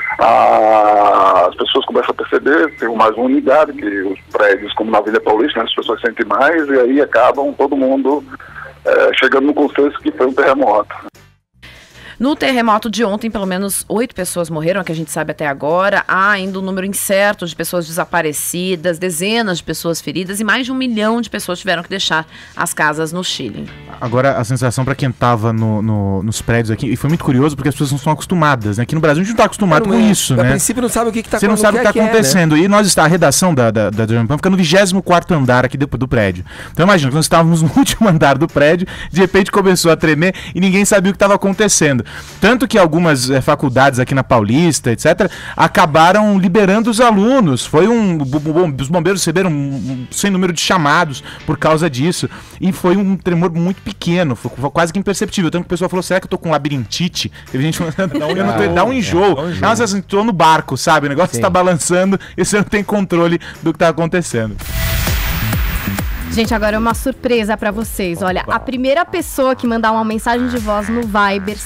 O: as pessoas começam a perceber, tem mais uma unidade, que os prédios, como na Vila Paulista, as pessoas sentem mais, e aí acabam todo mundo chegando no consenso que foi um terremoto.
C: No terremoto de ontem, pelo menos 8 pessoas morreram, é que a gente sabe até agora. Há ainda um número incerto de pessoas desaparecidas, dezenas de pessoas feridas e mais de 1 milhão de pessoas tiveram que deixar as casas no Chile.
D: Agora, a sensação para quem estava nos prédios aqui, e foi muito curioso porque as pessoas não estão acomadas, né? Aqui no Brasil a gente não está acostumado com isso, né?
A: A princípio não sabe o que está acontecendo.
D: Você não sabe o que está acontecendo. Né? E a redação da Jovem Pan fica no 24º andar aqui do prédio. Então imagina, nós estávamos no último andar do prédio, de repente começou a tremer e ninguém sabia o que estava acontecendo. Tanto que algumas faculdades aqui na Paulista, etc., acabaram liberando os alunos. Os bombeiros receberam sem número de chamados por causa disso. E foi um tremor muito pequeno, foi quase que imperceptível. Tanto que o pessoal falou, será que eu tô com labirintite? Teve gente falando, dá um enjoo. Nossa, assim, tô no barco, sabe? O negócio está balançando e você não tem controle do que está acontecendo.
E: Gente, agora é uma surpresa pra vocês. Olha, a primeira pessoa que mandar uma mensagem de voz no Viber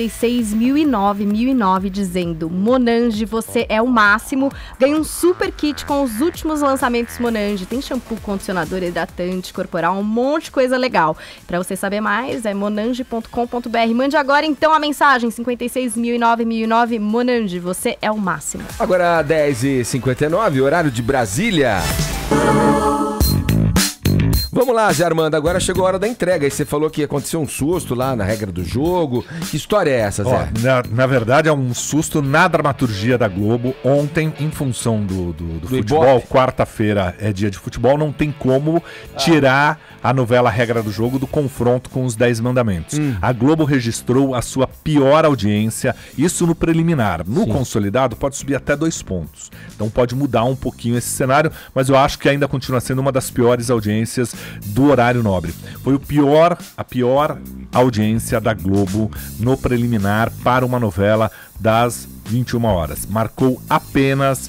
E: 56009 dizendo Monange, você é o máximo, ganha um super kit com os últimos lançamentos Monange. Tem shampoo, condicionador, hidratante corporal, um monte de coisa legal. Pra você saber mais, é monange.com.br. Mande agora então a mensagem 56009 Monange, você é o máximo.
A: Agora 10h59, horário de Brasília. Vamos lá, Zé Armando, agora chegou a hora da entrega. Aí você falou que aconteceu um susto lá na regra do jogo. Que história é essa, Zé?
H: Na verdade, é um susto na dramaturgia da Globo. Ontem, em função do futebol, quarta-feira é dia de futebol, não tem como tirar a novela Regra do Jogo do confronto com os 10 Mandamentos. A Globo registrou a sua pior audiência, isso no preliminar. No consolidado pode subir até 2 pontos. Então pode mudar um pouquinho esse cenário, mas eu acho que ainda continua sendo uma das piores audiências do horário nobre. Foi a pior audiência da Globo no preliminar para uma novela das 21 horas. Marcou apenas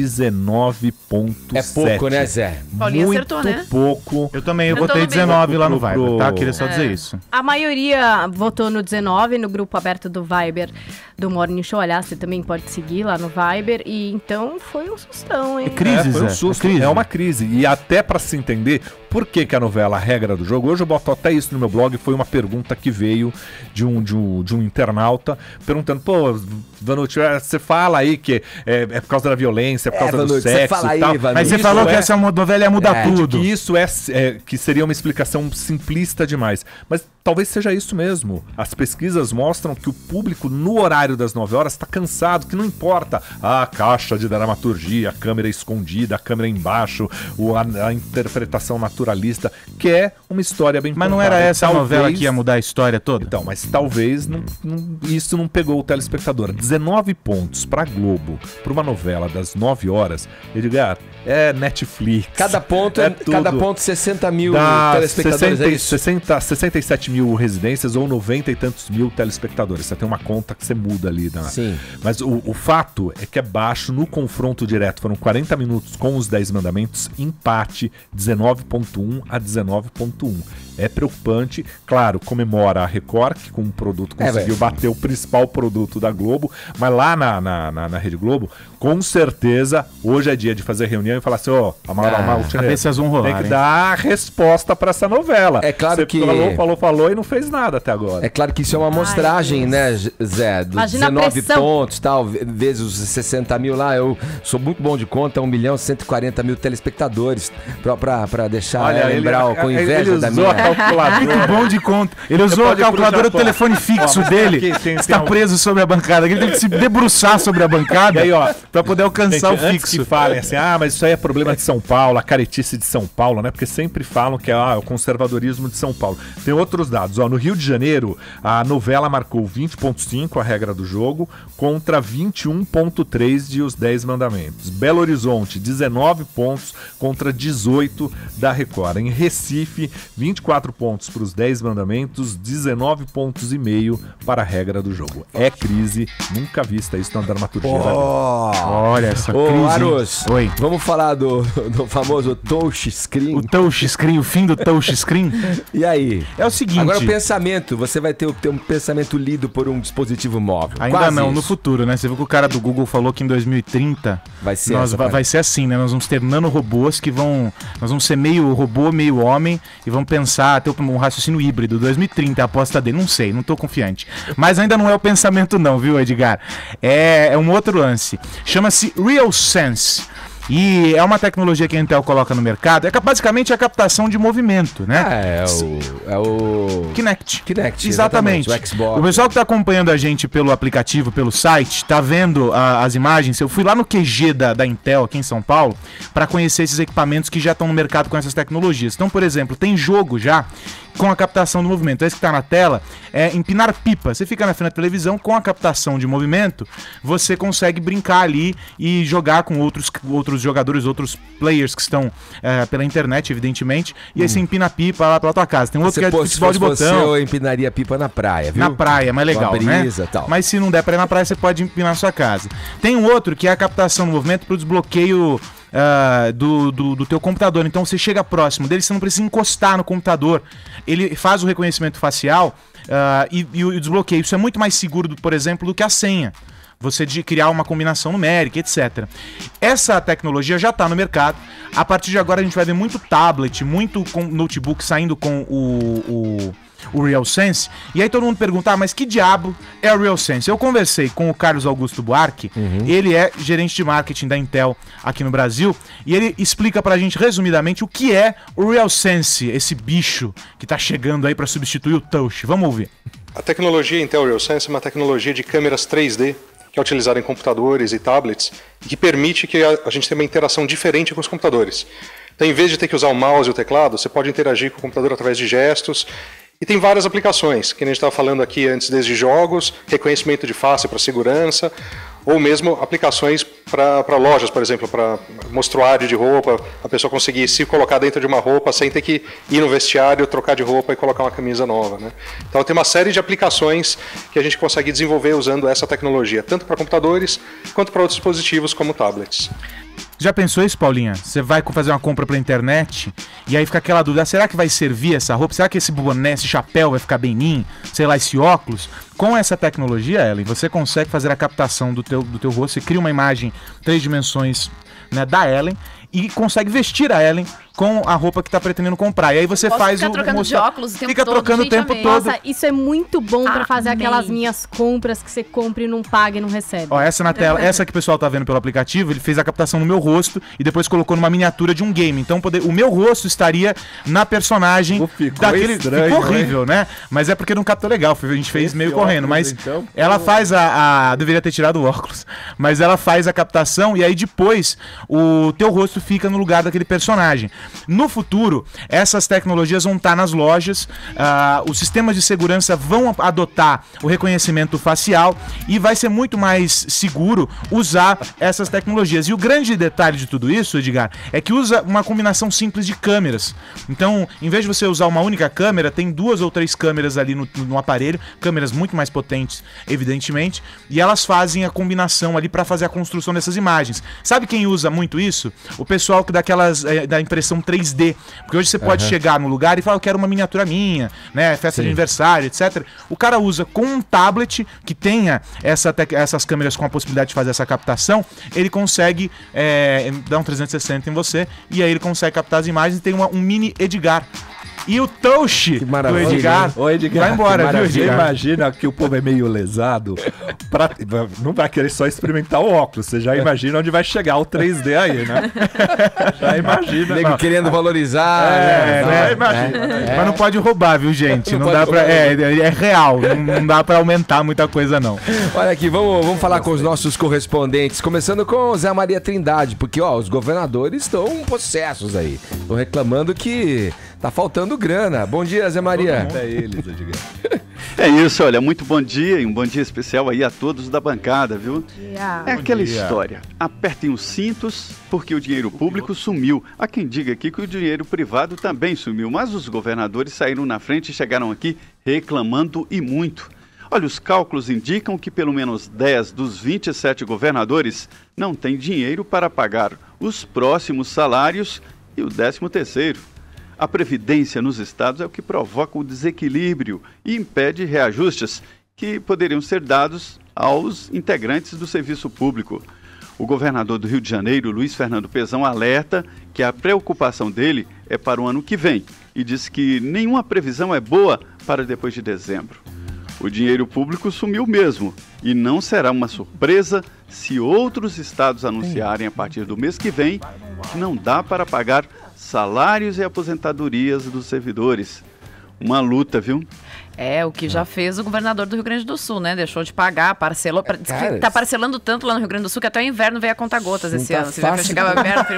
H: 19,7.
A: É pouco, né, Zé?
C: Paulinho acertou, né?
H: Muito pouco.
D: Eu também, eu botei 19 lá no Viber, tá? Queria só dizer isso.
E: A maioria votou no 19, no grupo aberto do Viber do Morning Show. Aliás, você também pode seguir lá no Viber. E então foi um sustão, hein?
H: Crise, foi um susto. É uma crise. E até pra se entender por que a novela Regra do Jogo, hoje eu boto até isso no meu blog, foi uma pergunta que veio de um internauta perguntando, pô, Vanucci, você fala aí que é por causa da violência, é por causa do sexo e tal.
D: Mas você falou que essa novela ia mudar tudo.
H: Que isso que seria uma explicação simplista demais. Mas talvez seja isso mesmo. As pesquisas mostram que o público no horário das 9 horas está cansado, que não importa a caixa de dramaturgia, a câmera escondida, a câmera embaixo, a interpretação naturalista, que é uma história bem contada.
D: Mas não era essa a novela que ia mudar a história toda?
H: Então, mas talvez isso não pegou o telespectador. 19 pontos pra Globo, pra uma novela das 9 horas, Edgar, é Netflix.
A: Cada ponto 60 mil telespectadores.
H: 67 mil residências ou 90 e tantos mil telespectadores. Você tem uma conta que você muda ali.
A: Sim.
H: Mas o fato é que é baixo no confronto direto. Foram 40 minutos com os 10 mandamentos, empate 19,1 a 19,1. É preocupante, claro, comemora a Record, que com um produto conseguiu bater o principal produto da Globo, mas lá na Rede Globo, com certeza, hoje é dia de fazer reunião e falar assim,
D: cabeças vão rolar,
H: tem que dar a resposta para essa novela.
A: É claro que...
H: Falou e não fez nada até agora.
A: É claro que isso é uma amostragem, né, Zé? Dos 19 pontos, tal, vezes os 60 mil lá, eu sou muito bom de conta, 1.140.000 telespectadores, pra deixar lembrar com inveja da minha...
D: Muito bom de conta. Ele usou a calculadora do telefone fixo dele. Está preso sobre a bancada. Ele tem que se debruçar sobre a bancada aí, pra poder alcançar o fixo.
H: Que falem assim, mas isso aí é problema de São Paulo, a caretice de São Paulo, né? Porque sempre falam que é o conservadorismo de São Paulo. Tem outros dados. No Rio de Janeiro, a novela marcou 20,5, a Regra do Jogo, contra 21,3 de Os 10 Mandamentos. Belo Horizonte, 19 pontos contra 18 da Record. Em Recife, 24 pontos para os 10 mandamentos, 19 pontos e meio para a Regra do Jogo. É crise, nunca vista isso na dramaturgia.
D: Olha essa crise.
A: Aros, vamos falar do famoso touchscreen.
D: O touchscreen, o fim do touchscreen.
A: E aí?
D: É o seguinte...
A: Agora o pensamento, você vai ter um pensamento lido por um dispositivo móvel.
D: Ainda quase não, isso. No futuro, né? Você viu que o cara do Google falou que em 2030 vai ser assim, né? Nós vamos ter nanorobôs que nós vamos ser meio robô, meio homem e vamos pensar, ter um raciocínio híbrido. 2030 é a aposta dele, não sei, não tô confiante. Mas ainda não é o pensamento não, viu, Edgar? É um outro lance. Chama-se RealSense. E é uma tecnologia que a Intel coloca no mercado. É basicamente a captação de movimento, né?
A: É o
D: Kinect.
A: Exatamente.
D: O Xbox. O pessoal que está acompanhando a gente pelo aplicativo, pelo site, tá vendo as imagens. Eu fui lá no QG da Intel aqui em São Paulo para conhecer esses equipamentos que já estão no mercado com essas tecnologias. Então, por exemplo, tem jogo já com a captação do movimento. Esse que está na tela é empinar pipa. Você fica na frente da televisão, com a captação de movimento, você consegue brincar ali e jogar com outros jogadores, outros players que estão pela internet, evidentemente, e aí você empina pipa lá pela tua casa. Tem outro que é de futebol de botão.
A: Eu empinaria pipa na praia, viu?
D: Na praia, é mais legal,
A: brisa,
D: né?
A: Tal.
D: Mas se não der pra ir na praia, você pode empinar na sua casa. Tem um outro que é a captação do movimento para o desbloqueio do teu computador. Então você chega próximo dele, você não precisa encostar no computador. Ele faz o reconhecimento facial e o desbloqueio. Isso é muito mais seguro, por exemplo, do que a senha. Você de criar uma combinação numérica, etc. Essa tecnologia já está no mercado. A partir de agora a gente vai ver muito tablet, muito notebook saindo com o RealSense. E aí todo mundo pergunta, mas que diabo é o RealSense? Eu conversei com o Carlos Augusto Buarque, ele é gerente de marketing da Intel aqui no Brasil, e ele explica pra gente resumidamente o que é o RealSense, esse bicho que tá chegando aí para substituir o touch. Vamos ouvir.
P: A tecnologia Intel RealSense é uma tecnologia de câmeras 3D que é utilizada em computadores e tablets e que permite que a gente tenha uma interação diferente com os computadores. Então, em vez de ter que usar o mouse e o teclado, você pode interagir com o computador através de gestos. E tem várias aplicações, que a gente estava falando aqui antes, desde jogos, reconhecimento de face para segurança, ou mesmo aplicações para lojas, por exemplo, para mostruário de roupa, a pessoa conseguir se colocar dentro de uma roupa sem ter que ir no vestiário, trocar de roupa e colocar uma camisa nova, né? Então tem uma série de aplicações que a gente consegue desenvolver usando essa tecnologia, tanto para computadores quanto para outros dispositivos como tablets.
D: Já pensou isso, Paulinha? Você vai fazer uma compra pela internet e aí fica aquela dúvida, será que vai servir essa roupa? Será que esse boné, esse chapéu vai ficar bem em mim? Sei lá, esse óculos? Com essa tecnologia, Ellen, você consegue fazer a captação do teu rosto, você cria uma imagem 3 dimensões, né, da Ellen e consegue vestir a Ellen com a roupa que tá pretendendo comprar. E aí você faz
C: ficar trocando de óculos o tempo
D: fica
C: todo,
D: trocando o tempo todo.
E: Nossa, isso é muito bom pra fazer aquelas minhas compras que você compra e não paga e não recebe.
D: Ó, essa na tela, essa que o pessoal tá vendo pelo aplicativo, ele fez a captação no meu rosto e depois colocou numa miniatura de um game. Então o meu rosto estaria na personagem daquele...
H: estranho,
D: ficou horrível, né? Mas é porque não captou legal, a gente fez meio correndo. Mas
H: então,
D: ela faz deveria ter tirado o óculos. Mas ela faz a captação e aí depois o teu rosto fica no lugar daquele personagem. No futuro, essas tecnologias vão estar nas lojas, os sistemas de segurança vão adotar o reconhecimento facial e vai ser muito mais seguro usar essas tecnologias. E o grande detalhe de tudo isso, Edgar, é que usa uma combinação simples de câmeras. Então, em vez de você usar uma única câmera, tem 2 ou 3 câmeras ali no aparelho, câmeras muito mais potentes, evidentemente, e elas fazem a combinação ali para fazer a construção dessas imagens. Sabe quem usa muito isso? O pessoal que da impressão 3D. Porque hoje você pode chegar no lugar e falar, eu quero uma miniatura minha, né? Festa de aniversário, etc. O cara usa com um tablet que tenha essas câmeras com a possibilidade de fazer essa captação, ele consegue dar um 360 em você e aí ele consegue captar as imagens e tem um mini Edgar. E o touch do Edgar, vai embora, viu, Edgar?
H: Imagina que o povo é meio lesado, não vai querer só experimentar o óculos, você já imagina onde vai chegar o 3D aí, né? Já imagina.
A: Nego querendo valorizar.
H: Já imagina.
D: Mas não pode roubar, viu, gente? Não dá pra, é real, não dá pra aumentar muita coisa, não.
A: Olha aqui, vamos falar com os nossos correspondentes, começando com o Zé Maria Trindade, porque os governadores estão possessos aí, estão reclamando que tá faltando grana. Bom dia, Zé Maria.
H: É eles, Edgar.
Q: É isso, olha, muito bom dia e um bom dia especial aí a todos da bancada, viu? É aquela história, apertem os cintos porque o dinheiro público sumiu. Há quem diga aqui que o dinheiro privado também sumiu, mas os governadores saíram na frente e chegaram aqui reclamando e muito. Olha, os cálculos indicam que pelo menos 10 dos 27 governadores não têm dinheiro para pagar os próximos salários e o 13º. A previdência nos estados é o que provoca o desequilíbrio e impede reajustes que poderiam ser dados aos integrantes do serviço público. O governador do Rio de Janeiro, Luiz Fernando Pezão, alerta que a preocupação dele é para o ano que vem e diz que nenhuma previsão é boa para depois de dezembro. O dinheiro público sumiu mesmo e não será uma surpresa se outros estados anunciarem a partir do mês que vem que não dá para pagar salários e aposentadorias dos servidores. Uma luta, viu?
C: É, o que já fez o governador do Rio Grande do Sul, né? Deixou de pagar, parcelou. Tá parcelando tanto lá no Rio Grande do Sul que até o inverno veio a conta-gotas esse ano. Você viu que chegava o inverno,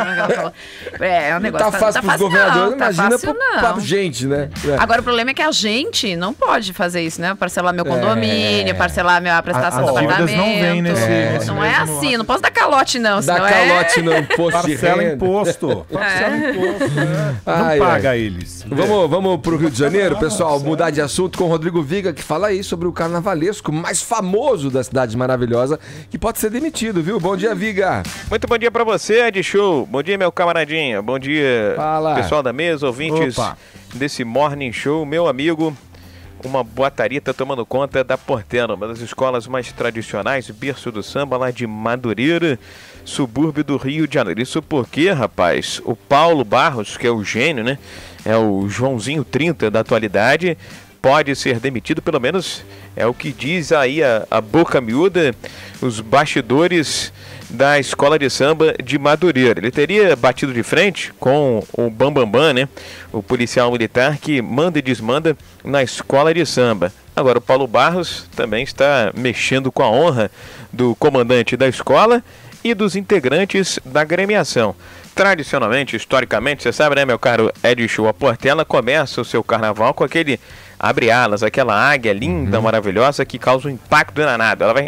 C: é um negócio.
A: Tá fácil pros governadores, imagina
C: pra
A: gente, né?
C: Agora, o problema é que a gente não pode fazer isso, né? Parcelar meu condomínio, parcelar a minha prestação do apartamento.
D: Não vem nesse
C: não é assim, não posso dar calote, não.
A: Dá calote no imposto de
H: Parcela
A: renda.
H: imposto. Parcela imposto. Não paga eles.
A: Vamos pro Rio de Janeiro, pessoal, mudar de assunto com Rodrigo Viga, que fala aí sobre o carnavalesco mais famoso da cidade maravilhosa, que pode ser demitido, viu? Bom dia, Viga.
R: Muito bom dia pra você, Ed Show. Bom dia, meu camaradinha. Bom dia, pessoal da mesa, ouvintes desse Morning Show. Meu amigo, uma boataria tá tomando conta da Portela, uma das escolas mais tradicionais, berço do samba lá de Madureira, subúrbio do Rio de Janeiro. Isso porque, rapaz, o Paulo Barros, que é o gênio, né? É o Joãozinho 30 da atualidade, pode ser demitido, pelo menos é o que diz aí a boca miúda, os bastidores da escola de samba de Madureira. Ele teria batido de frente com o Bambambam, né? O policial militar que manda e desmanda na escola de samba. Agora o Paulo Barros também está mexendo com a honra do comandante da escola e dos integrantes da agremiação. Tradicionalmente, historicamente, você sabe, né, meu caro Ed Show, a Portela começa o seu carnaval com aquele abre alas, aquela águia linda, maravilhosa, que causa um impacto danado. Ela vai...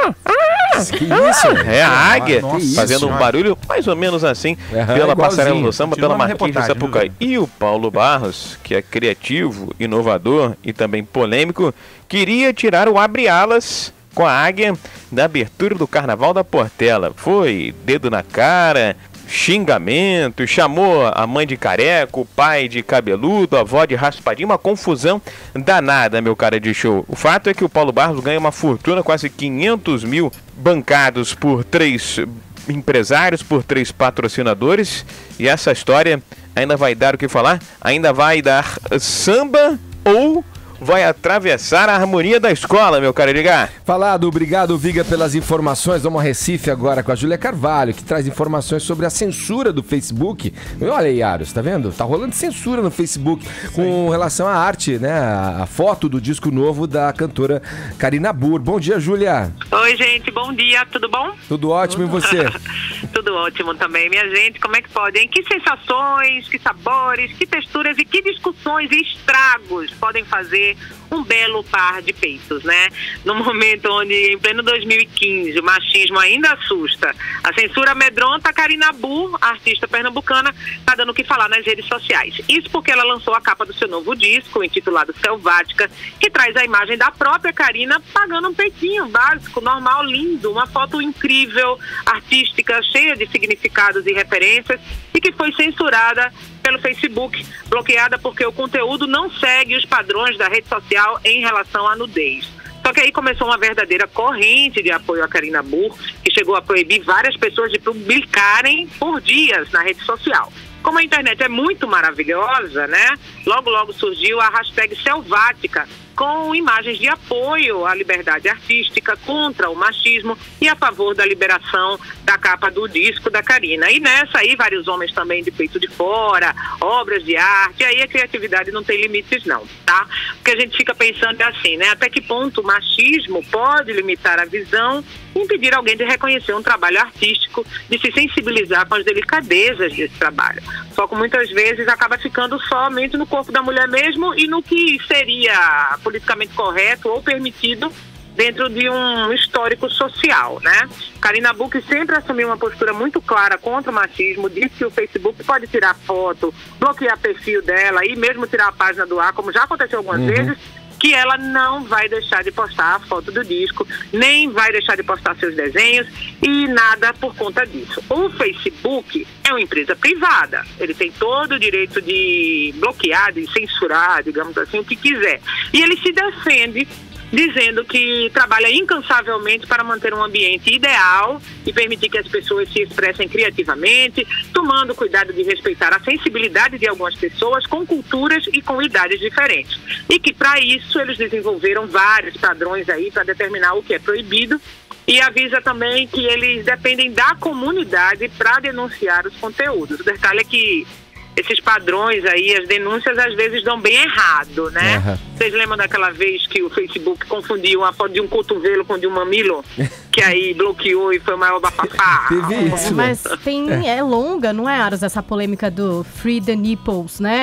A: Que isso?
R: É a águia, fazendo um barulho mais ou menos assim, pela passarela do samba, pela Marquês de Sapucaí. E o Paulo Barros, que é criativo, inovador e também polêmico, queria tirar o abre-alas com a águia da abertura do Carnaval da Portela. Foi dedo na cara, xingamento, chamou a mãe de careco, o pai de cabeludo, a avó de raspadinho, uma confusão danada, meu cara de show. O fato é que o Paulo Barros ganha uma fortuna, quase 500 mil, bancados por 3 empresários, por 3 patrocinadores, e essa história ainda vai dar o que falar, ainda vai dar samba ou vai atravessar a harmonia da escola, meu caro Edgar.
A: Falado, obrigado, Viga, pelas informações. Vamos a Recife agora com a Júlia Carvalho, que traz informações sobre a censura do Facebook. Olha aí, Aros, tá vendo? Tá rolando censura no Facebook com relação à arte, né? A foto do disco novo da cantora Karina Burr. Bom dia, Júlia.
G: Oi, gente, bom dia, tudo bom?
A: Tudo ótimo, e você?
G: Tudo ótimo também, minha gente. Como é que pode, hein? Que sensações, que sabores, que texturas e que discussões e estragos podem fazer um belo par de peitos, né? No momento onde, em pleno 2015, o machismo ainda assusta, a censura amedronta, a Karina Burr, a artista pernambucana, tá dando o que falar nas redes sociais. Isso porque ela lançou a capa do seu novo disco, intitulado Selvática, que traz a imagem da própria Karina pagando um peitinho básico, normal, lindo, uma foto incrível, artística, cheia de significados e referências, e que foi censurada pelo Facebook, bloqueada porque o conteúdo não segue os padrões da rede social em relação à nudez. Só que aí começou uma verdadeira corrente de apoio à Karina Burr, que chegou a proibir várias pessoas de publicarem por dias na rede social. Como a internet é muito maravilhosa, né? Logo, logo surgiu a hashtag Selvática, com imagens de apoio à liberdade artística, contra o machismo e a favor da liberação da capa do disco da Karina. E nessa aí, vários homens também de peito de fora, obras de arte, aí a criatividade não tem limites não, tá? Porque a gente fica pensando assim, né? Até que ponto o machismo pode limitar a visão e impedir alguém de reconhecer um trabalho artístico, de se sensibilizar com as delicadezas desse trabalho. O foco muitas vezes acaba ficando somente no corpo da mulher mesmo e no que seria politicamente correto ou permitido dentro de um histórico social, né? Karina Burr, que sempre assumiu uma postura muito clara contra o machismo, disse que o Facebook pode tirar foto, bloquear perfil dela e mesmo tirar a página do ar, como já aconteceu algumas vezes, que ela não vai deixar de postar a foto do disco, nem vai deixar de postar seus desenhos e nada por conta disso. O Facebook é uma empresa privada, ele tem todo o direito de bloquear, de censurar, digamos assim, o que quiser. E ele se defende dizendo que trabalha incansavelmente para manter um ambiente ideal e permitir que as pessoas se expressem criativamente, tomando cuidado de respeitar a sensibilidade de algumas pessoas com culturas e com idades diferentes. E que para isso eles desenvolveram vários padrões aí para determinar o que é proibido, e avisa também que eles dependem da comunidade para denunciar os conteúdos. O detalhe é que esses padrões aí, as denúncias às vezes dão bem errado, né? Vocês lembram daquela vez que o Facebook confundiu uma foto de um cotovelo com de um mamilo? Que aí bloqueou e foi o maior bafafá.
A: Teve isso.
E: Mas é longa, não é, Aros, essa polêmica do Free the Nipples, né?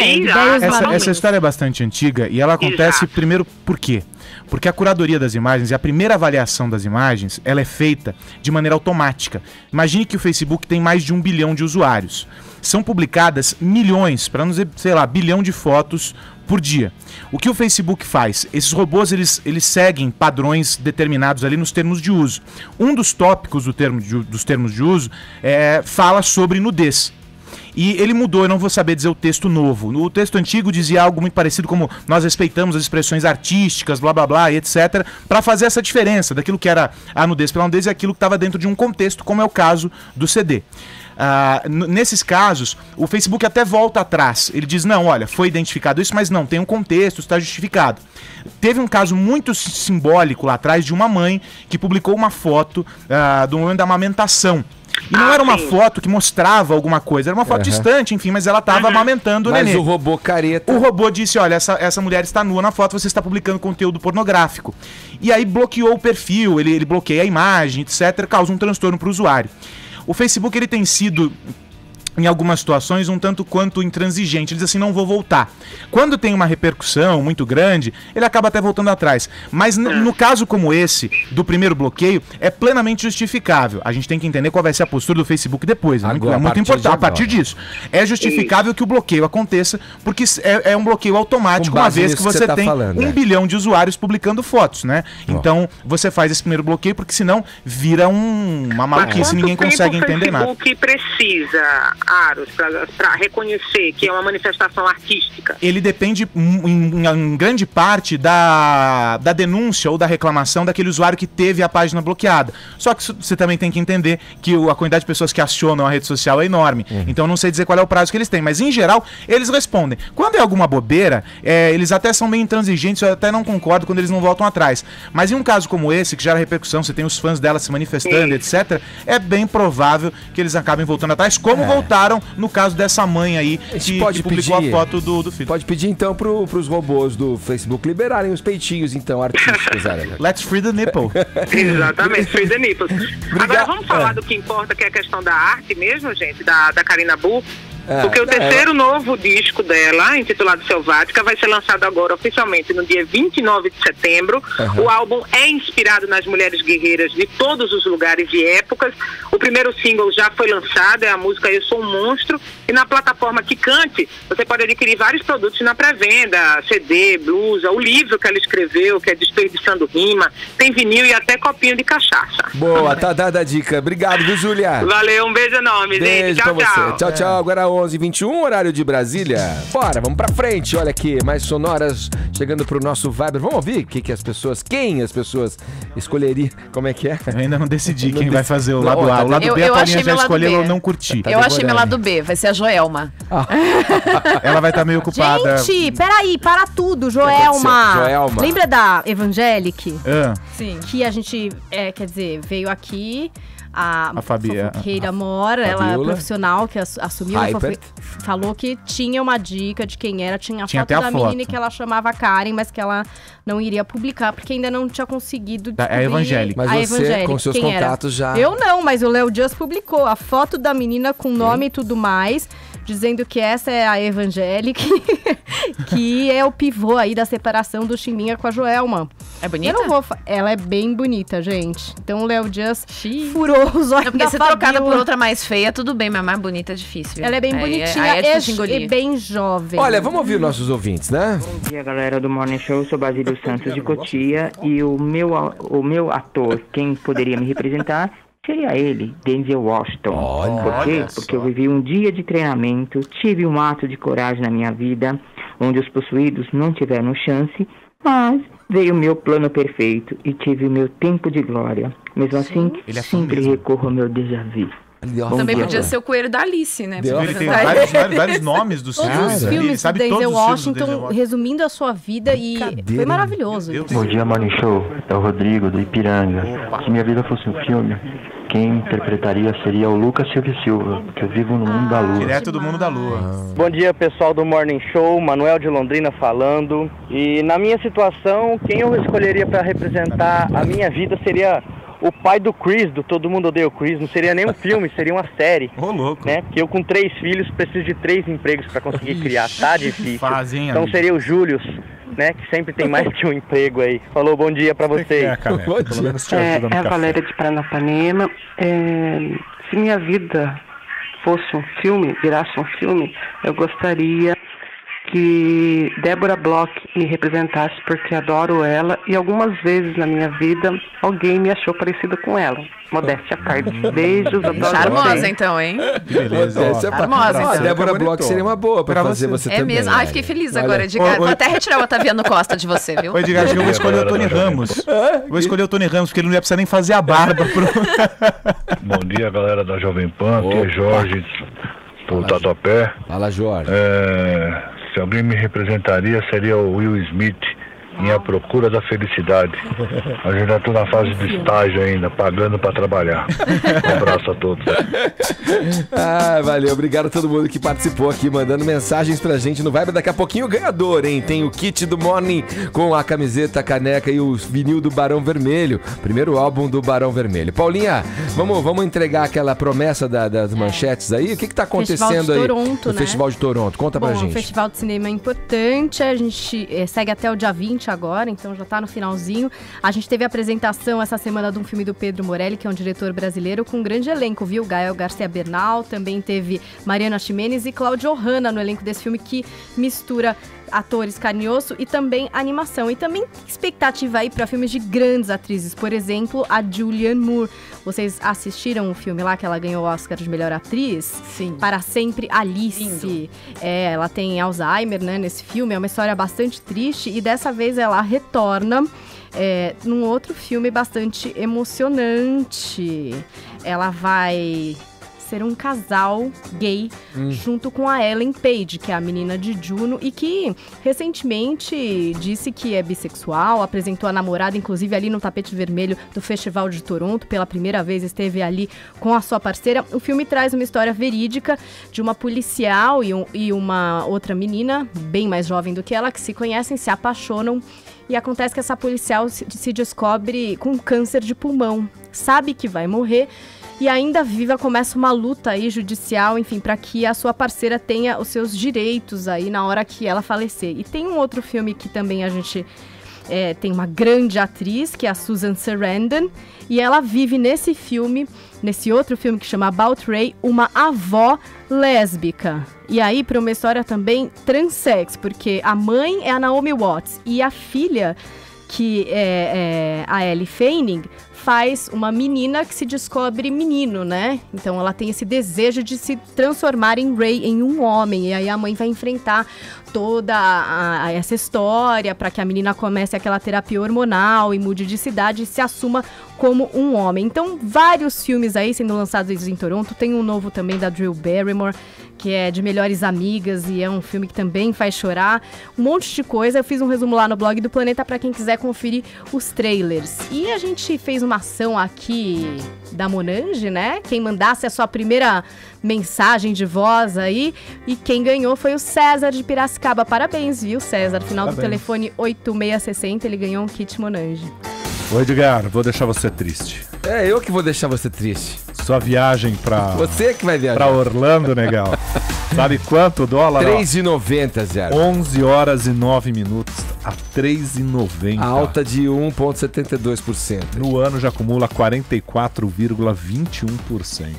D: Essa história é bastante antiga e ela acontece primeiro por quê? Porque a curadoria das imagens e a primeira avaliação das imagens, ela é feita de maneira automática. Imagine que o Facebook tem mais de 1 bilhão de usuários. São publicadas milhões, para não dizer, sei lá, bilhão de fotos por dia. O que o Facebook faz? Esses robôs, eles seguem padrões determinados ali nos termos de uso. Um dos tópicos dos termos de uso fala sobre nudez. E ele mudou, eu não vou saber dizer o texto novo. No texto antigo dizia algo muito parecido como nós respeitamos as expressões artísticas, blá blá blá, e etc. Para fazer essa diferença daquilo que era a nudez pela nudez e aquilo que estava dentro de um contexto, como é o caso do CD. Nesses casos, o Facebook até volta atrás. Ele diz, não, olha, foi identificado isso, mas não, tem um contexto, está justificado. Teve um caso muito simbólico lá atrás de uma mãe que publicou uma foto do momento da amamentação. E não era uma foto que mostrava alguma coisa, era uma foto distante, enfim, mas ela estava amamentando o neném.
A: Mas o robô careta...
D: O robô disse, olha, essa mulher está nua na foto, você está publicando conteúdo pornográfico. E aí bloqueou o perfil, ele bloqueia a imagem, etc., causa um transtorno para o usuário. O Facebook, ele tem sido, em algumas situações, um tanto quanto intransigente. Ele diz assim, não vou voltar. Quando tem uma repercussão muito grande, ele acaba até voltando atrás. Mas no caso como esse, do primeiro bloqueio, é plenamente justificável. A gente tem que entender qual vai ser a postura do Facebook depois.
A: Agora,
D: é muito importante. A partir disso, é justificável que o bloqueio aconteça, porque é um bloqueio automático, uma vez que você tem 1 bilhão de usuários publicando fotos, né? Então, você faz esse primeiro bloqueio, porque senão vira uma maluquice, ninguém consegue entender nada.
S: O Facebook precisa... Aros, para reconhecer que é uma manifestação artística?
D: Ele depende em grande parte da denúncia ou da reclamação daquele usuário que teve a página bloqueada. Só que você também tem que entender que a quantidade de pessoas que acionam a rede social é enorme. Então não sei dizer qual é o prazo que eles têm, mas em geral eles respondem. Quando é alguma bobeira, eles até são meio intransigentes, eu até não concordo quando eles não voltam atrás. Mas em um caso como esse, que gera repercussão, você tem os fãs dela se manifestando, etc., é bem provável que eles acabem voltando atrás, como voltaram no caso dessa mãe aí que publicou a foto do filho.
A: Pode pedir então pros robôs do Facebook liberarem os peitinhos então artísticos.
D: Let's free the nipple.
S: Exatamente, free the nipples. Agora vamos falar do que importa, que é a questão da arte mesmo, gente, da Karina Bu. Porque o terceiro novo disco dela, intitulado Selvática, vai ser lançado agora oficialmente no dia 29 de setembro. O álbum é inspirado nas mulheres guerreiras de todos os lugares e épocas. O primeiro single já foi lançado, é a música Eu Sou um Monstro. E na plataforma Kikante, você pode adquirir vários produtos na pré-venda, CD, blusa, o livro que ela escreveu, que é Desperdiçando Rima, tem vinil e até copinho de cachaça.
A: Boa, tá dada a dica. Obrigado, viu, Júlia?
S: Valeu, um beijo enorme, gente. Tchau, tchau.
A: Tchau, tchau. Agora 11h21, horário de Brasília. Bora, vamos pra frente. Olha aqui, mais sonoras chegando pro nosso Viber. Vamos ouvir quem as pessoas escolheriam. Como é que é?
D: Eu ainda não decidi quem vai fazer o lado A. O lado B a Paulinha já escolheu, eu não curti.
C: Eu achei meu lado B, vai ser a Joelma.
D: Ela vai estar meio ocupada.
E: Gente, peraí, para tudo, Joelma. Lembra da Evangelic?
C: Sim.
E: Que a gente, quer dizer, veio aqui... A fofoqueira Mora, ela é profissional que assumiu, falou que tinha uma dica de quem era, tinha a foto da menina que ela chamava Karen, mas que ela não iria publicar porque ainda não tinha conseguido descobrir.
D: É Evangélica.
A: Mas você, com seus contatos já...
E: Eu não, mas o Léo Dias publicou a foto da menina com nome e tudo mais, dizendo que essa é a Evangélica, que é o pivô aí da separação do Chimbinha com a Joelma.
C: É bonita?
E: Ela é bem bonita, gente. Então o Léo Dias furou os olhos
C: porque ser trocada por outra mais feia, tudo bem, mas mais bonita é difícil.
E: Ela é bem bonitinha e bem jovem.
A: Olha, vamos ouvir nossos ouvintes, né?
T: Bom dia, galera do Morning Show. Eu sou Basílio Santos de Cotia e o meu ator, quem poderia me representar, seria ele, Denzel Washington. Por quê? Porque eu vivi um dia de treinamento, tive um ato de coragem na minha vida, onde os possuídos não tiveram chance, mas veio o meu plano perfeito e tive o meu tempo de glória. Mesmo assim, sempre recorro ao meu déjà vu.
C: Também podia ser o coelho da Alice, né?
D: Ele tem vários nomes dos
E: filmes. Todos os filmes do Denzel Washington, resumindo a sua vida, e foi maravilhoso.
U: Bom dia, Morning Show. É o Rodrigo, do Ipiranga. Se minha vida fosse um filme, quem interpretaria seria o Lucas Silva, porque eu vivo no mundo da lua.
D: Direto do mundo da lua.
V: Bom dia, pessoal do Morning Show, Manuel de Londrina falando. E na minha situação, quem eu escolheria para representar a minha vida seria o pai do Chris, do Todo Mundo Odeia o Chris. Não seria nem um filme, seria uma série.
D: Ô, louco.
V: Né? Porque eu com 3 filhos preciso de 3 empregos para conseguir criar, tá difícil. Então seria o Július, né, que sempre tem mais que um emprego aí. Falou, bom dia pra vocês.
W: É a Valéria de Paranapanema. Se minha vida fosse um filme, virasse um filme, eu gostaria que Débora Bloch me representasse, porque adoro ela e algumas vezes na minha vida alguém me achou parecida com ela. Modéstia à parte. Beijos, adoro.
C: Charmosa então, hein?
A: Que beleza.
C: Charmosa, então.
A: A Débora Bloch seria uma boa pra fazer você também.
C: É mesmo. Ai, fiquei feliz agora, Edgar. Vou até retirar o Otaviano Costa de você, viu?
D: Ô, Edgar, acho que eu vou escolher o Tony Ramos. Vou escolher o Tony Ramos, porque ele não ia precisar nem fazer a barba.
I: Bom dia, galera da Jovem Pan. Aqui é Jorge, do Tatuapé.
A: Fala, Jorge.
I: Se alguém me representaria, seria o Will Smith, em A Procura da Felicidade. Mas ainda estou na fase de estágio ainda, pagando para trabalhar. Um abraço a todos.
A: Valeu, obrigado a todo mundo que participou aqui, mandando mensagens pra gente no Viber. Daqui a pouquinho o ganhador, hein? Tem o kit do Morning com a camiseta, a caneca e o vinil do Barão Vermelho. Primeiro álbum do Barão Vermelho. Paulinha, vamos entregar aquela promessa das manchetes aí? O que tá acontecendo aí no Festival de Toronto? Conta pra gente.
E: O Festival de Cinema é importante, a gente segue até o dia 20 agora, então já tá no finalzinho. A gente teve a apresentação essa semana de um filme do Pedro Morelli, que é um diretor brasileiro com um grande elenco, viu? Gael Garcia Bernal, também teve Mariana Ximenes e Cláudio Hanna no elenco desse filme, que mistura atores carne e osso e também animação. E também expectativa aí para filmes de grandes atrizes, por exemplo, a Julianne Moore. Vocês assistiram o filme lá que ela ganhou o Oscar de melhor atriz?
C: Sim.
E: Para Sempre Alice. Ela tem Alzheimer, né, nesse filme. É uma história bastante triste e dessa vez ela retorna num outro filme bastante emocionante. Ela vai ser um casal gay junto com a Ellen Page, que é a menina de Juno e que recentemente disse que é bissexual, apresentou a namorada, inclusive ali no tapete vermelho do Festival de Toronto, pela primeira vez esteve ali com a sua parceira. O filme traz uma história verídica de uma policial e uma outra menina, bem mais jovem do que ela, que se conhecem, se apaixonam. E acontece que essa policial se descobre com câncer de pulmão, sabe que vai morrer e ainda viva começa uma luta aí judicial, enfim, para que a sua parceira tenha os seus direitos aí na hora que ela falecer. E tem um outro filme que também a gente tem uma grande atriz, que é a Susan Sarandon, e ela vive nesse filme, nesse outro filme que chama About Ray, uma avó lésbica. E aí, para uma história também transex, porque a mãe é a Naomi Watts e a filha, que é a Ellie Fanning, faz uma menina que se descobre menino, né? Então ela tem esse desejo de se transformar em Ray, em um homem. E aí a mãe vai enfrentar toda essa história para que a menina comece aquela terapia hormonal e mude de cidade e se assuma como um homem. Então, vários filmes aí sendo lançados em Toronto. Tem um novo também da Drew Barrymore, que é de Melhores Amigas e é um filme que também faz chorar. Um monte de coisa. Eu fiz um resumo lá no blog do Planeta para quem quiser conferir os trailers. E a gente fez uma ação aqui da Monange, né? Quem mandasse a sua primeira mensagem de voz aí. E quem ganhou foi o César de Piracicaba. Parabéns, viu, César? Final do telefone 8660, ele ganhou um kit Monange.
H: Ô, Edgar, vou deixar você triste.
A: É eu que vou deixar você triste.
H: Sua viagem pra...
A: Você que vai viajar.
H: Pra Orlando, legal. Sabe quanto o dólar?
A: R$3,90, Zé.
H: 11 horas e 9 minutos a R$3,90.
A: Alta de 1,72%.
H: No ano já acumula 44,21%.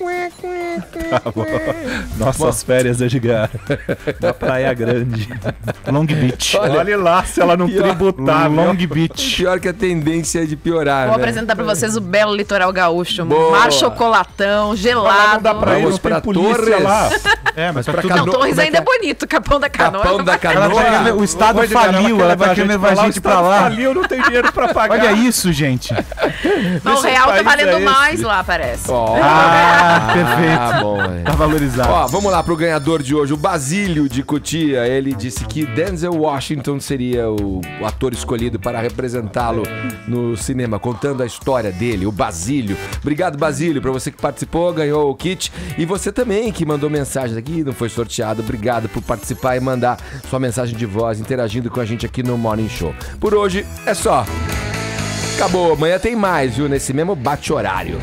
H: Nossas férias, Edgar. Na Praia Grande.
D: Long Beach.
H: Olha lá se ela não tributar.
D: Long Beach.
A: Pior que a tendência é de piorar.
C: Vou apresentar pra vocês o belo litoral gaúcho. Mar chocolatão, gelado.
H: Não dá pra ir,
A: vamos pra Torres.
H: Lá.
D: Mas pra
C: Não, Torres ainda é bonito. Capão da Canoa.
A: Capão da Canoa.
D: O estado faliu, ela vai querer levar a gente pra lá.
H: Faliu, não tem dinheiro pra pagar.
D: Olha isso, gente.
C: Não, o real tá valendo mais lá, parece.
D: Perfeito.
A: Bom,
D: tá valorizado.
A: Ó, vamos lá pro ganhador de hoje, o Basílio de Cotia. Ele disse que Denzel Washington seria o ator escolhido para representá-lo no cinema, contando a história dele, o Basílio. Obrigado, Basílio, pra você que participou, ganhou o kit. E você também que mandou mensagem aqui, não foi sorteado. Obrigado por participar e mandar sua mensagem de voz, interagindo com a gente aqui no Morning Show. Por hoje é só. Acabou, amanhã tem mais, viu? Nesse mesmo bate-horário.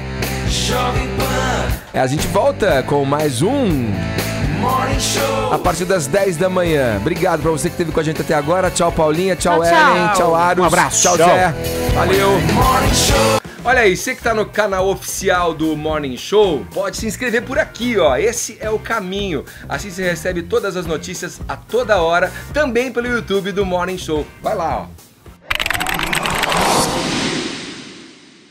A: A gente volta com mais um Morning Show a partir das 10 da manhã. Obrigado pra você que esteve com a gente até agora. Tchau, Paulinha. Tchau, Ellen. Tchau, Aros.
D: Um abraço.
A: Tchau, Zé. Valeu. Olha aí, você que tá no canal oficial do Morning Show, pode se inscrever por aqui, ó. Esse é o caminho. Assim você recebe todas as notícias a toda hora, também pelo YouTube do Morning Show. Vai lá, ó.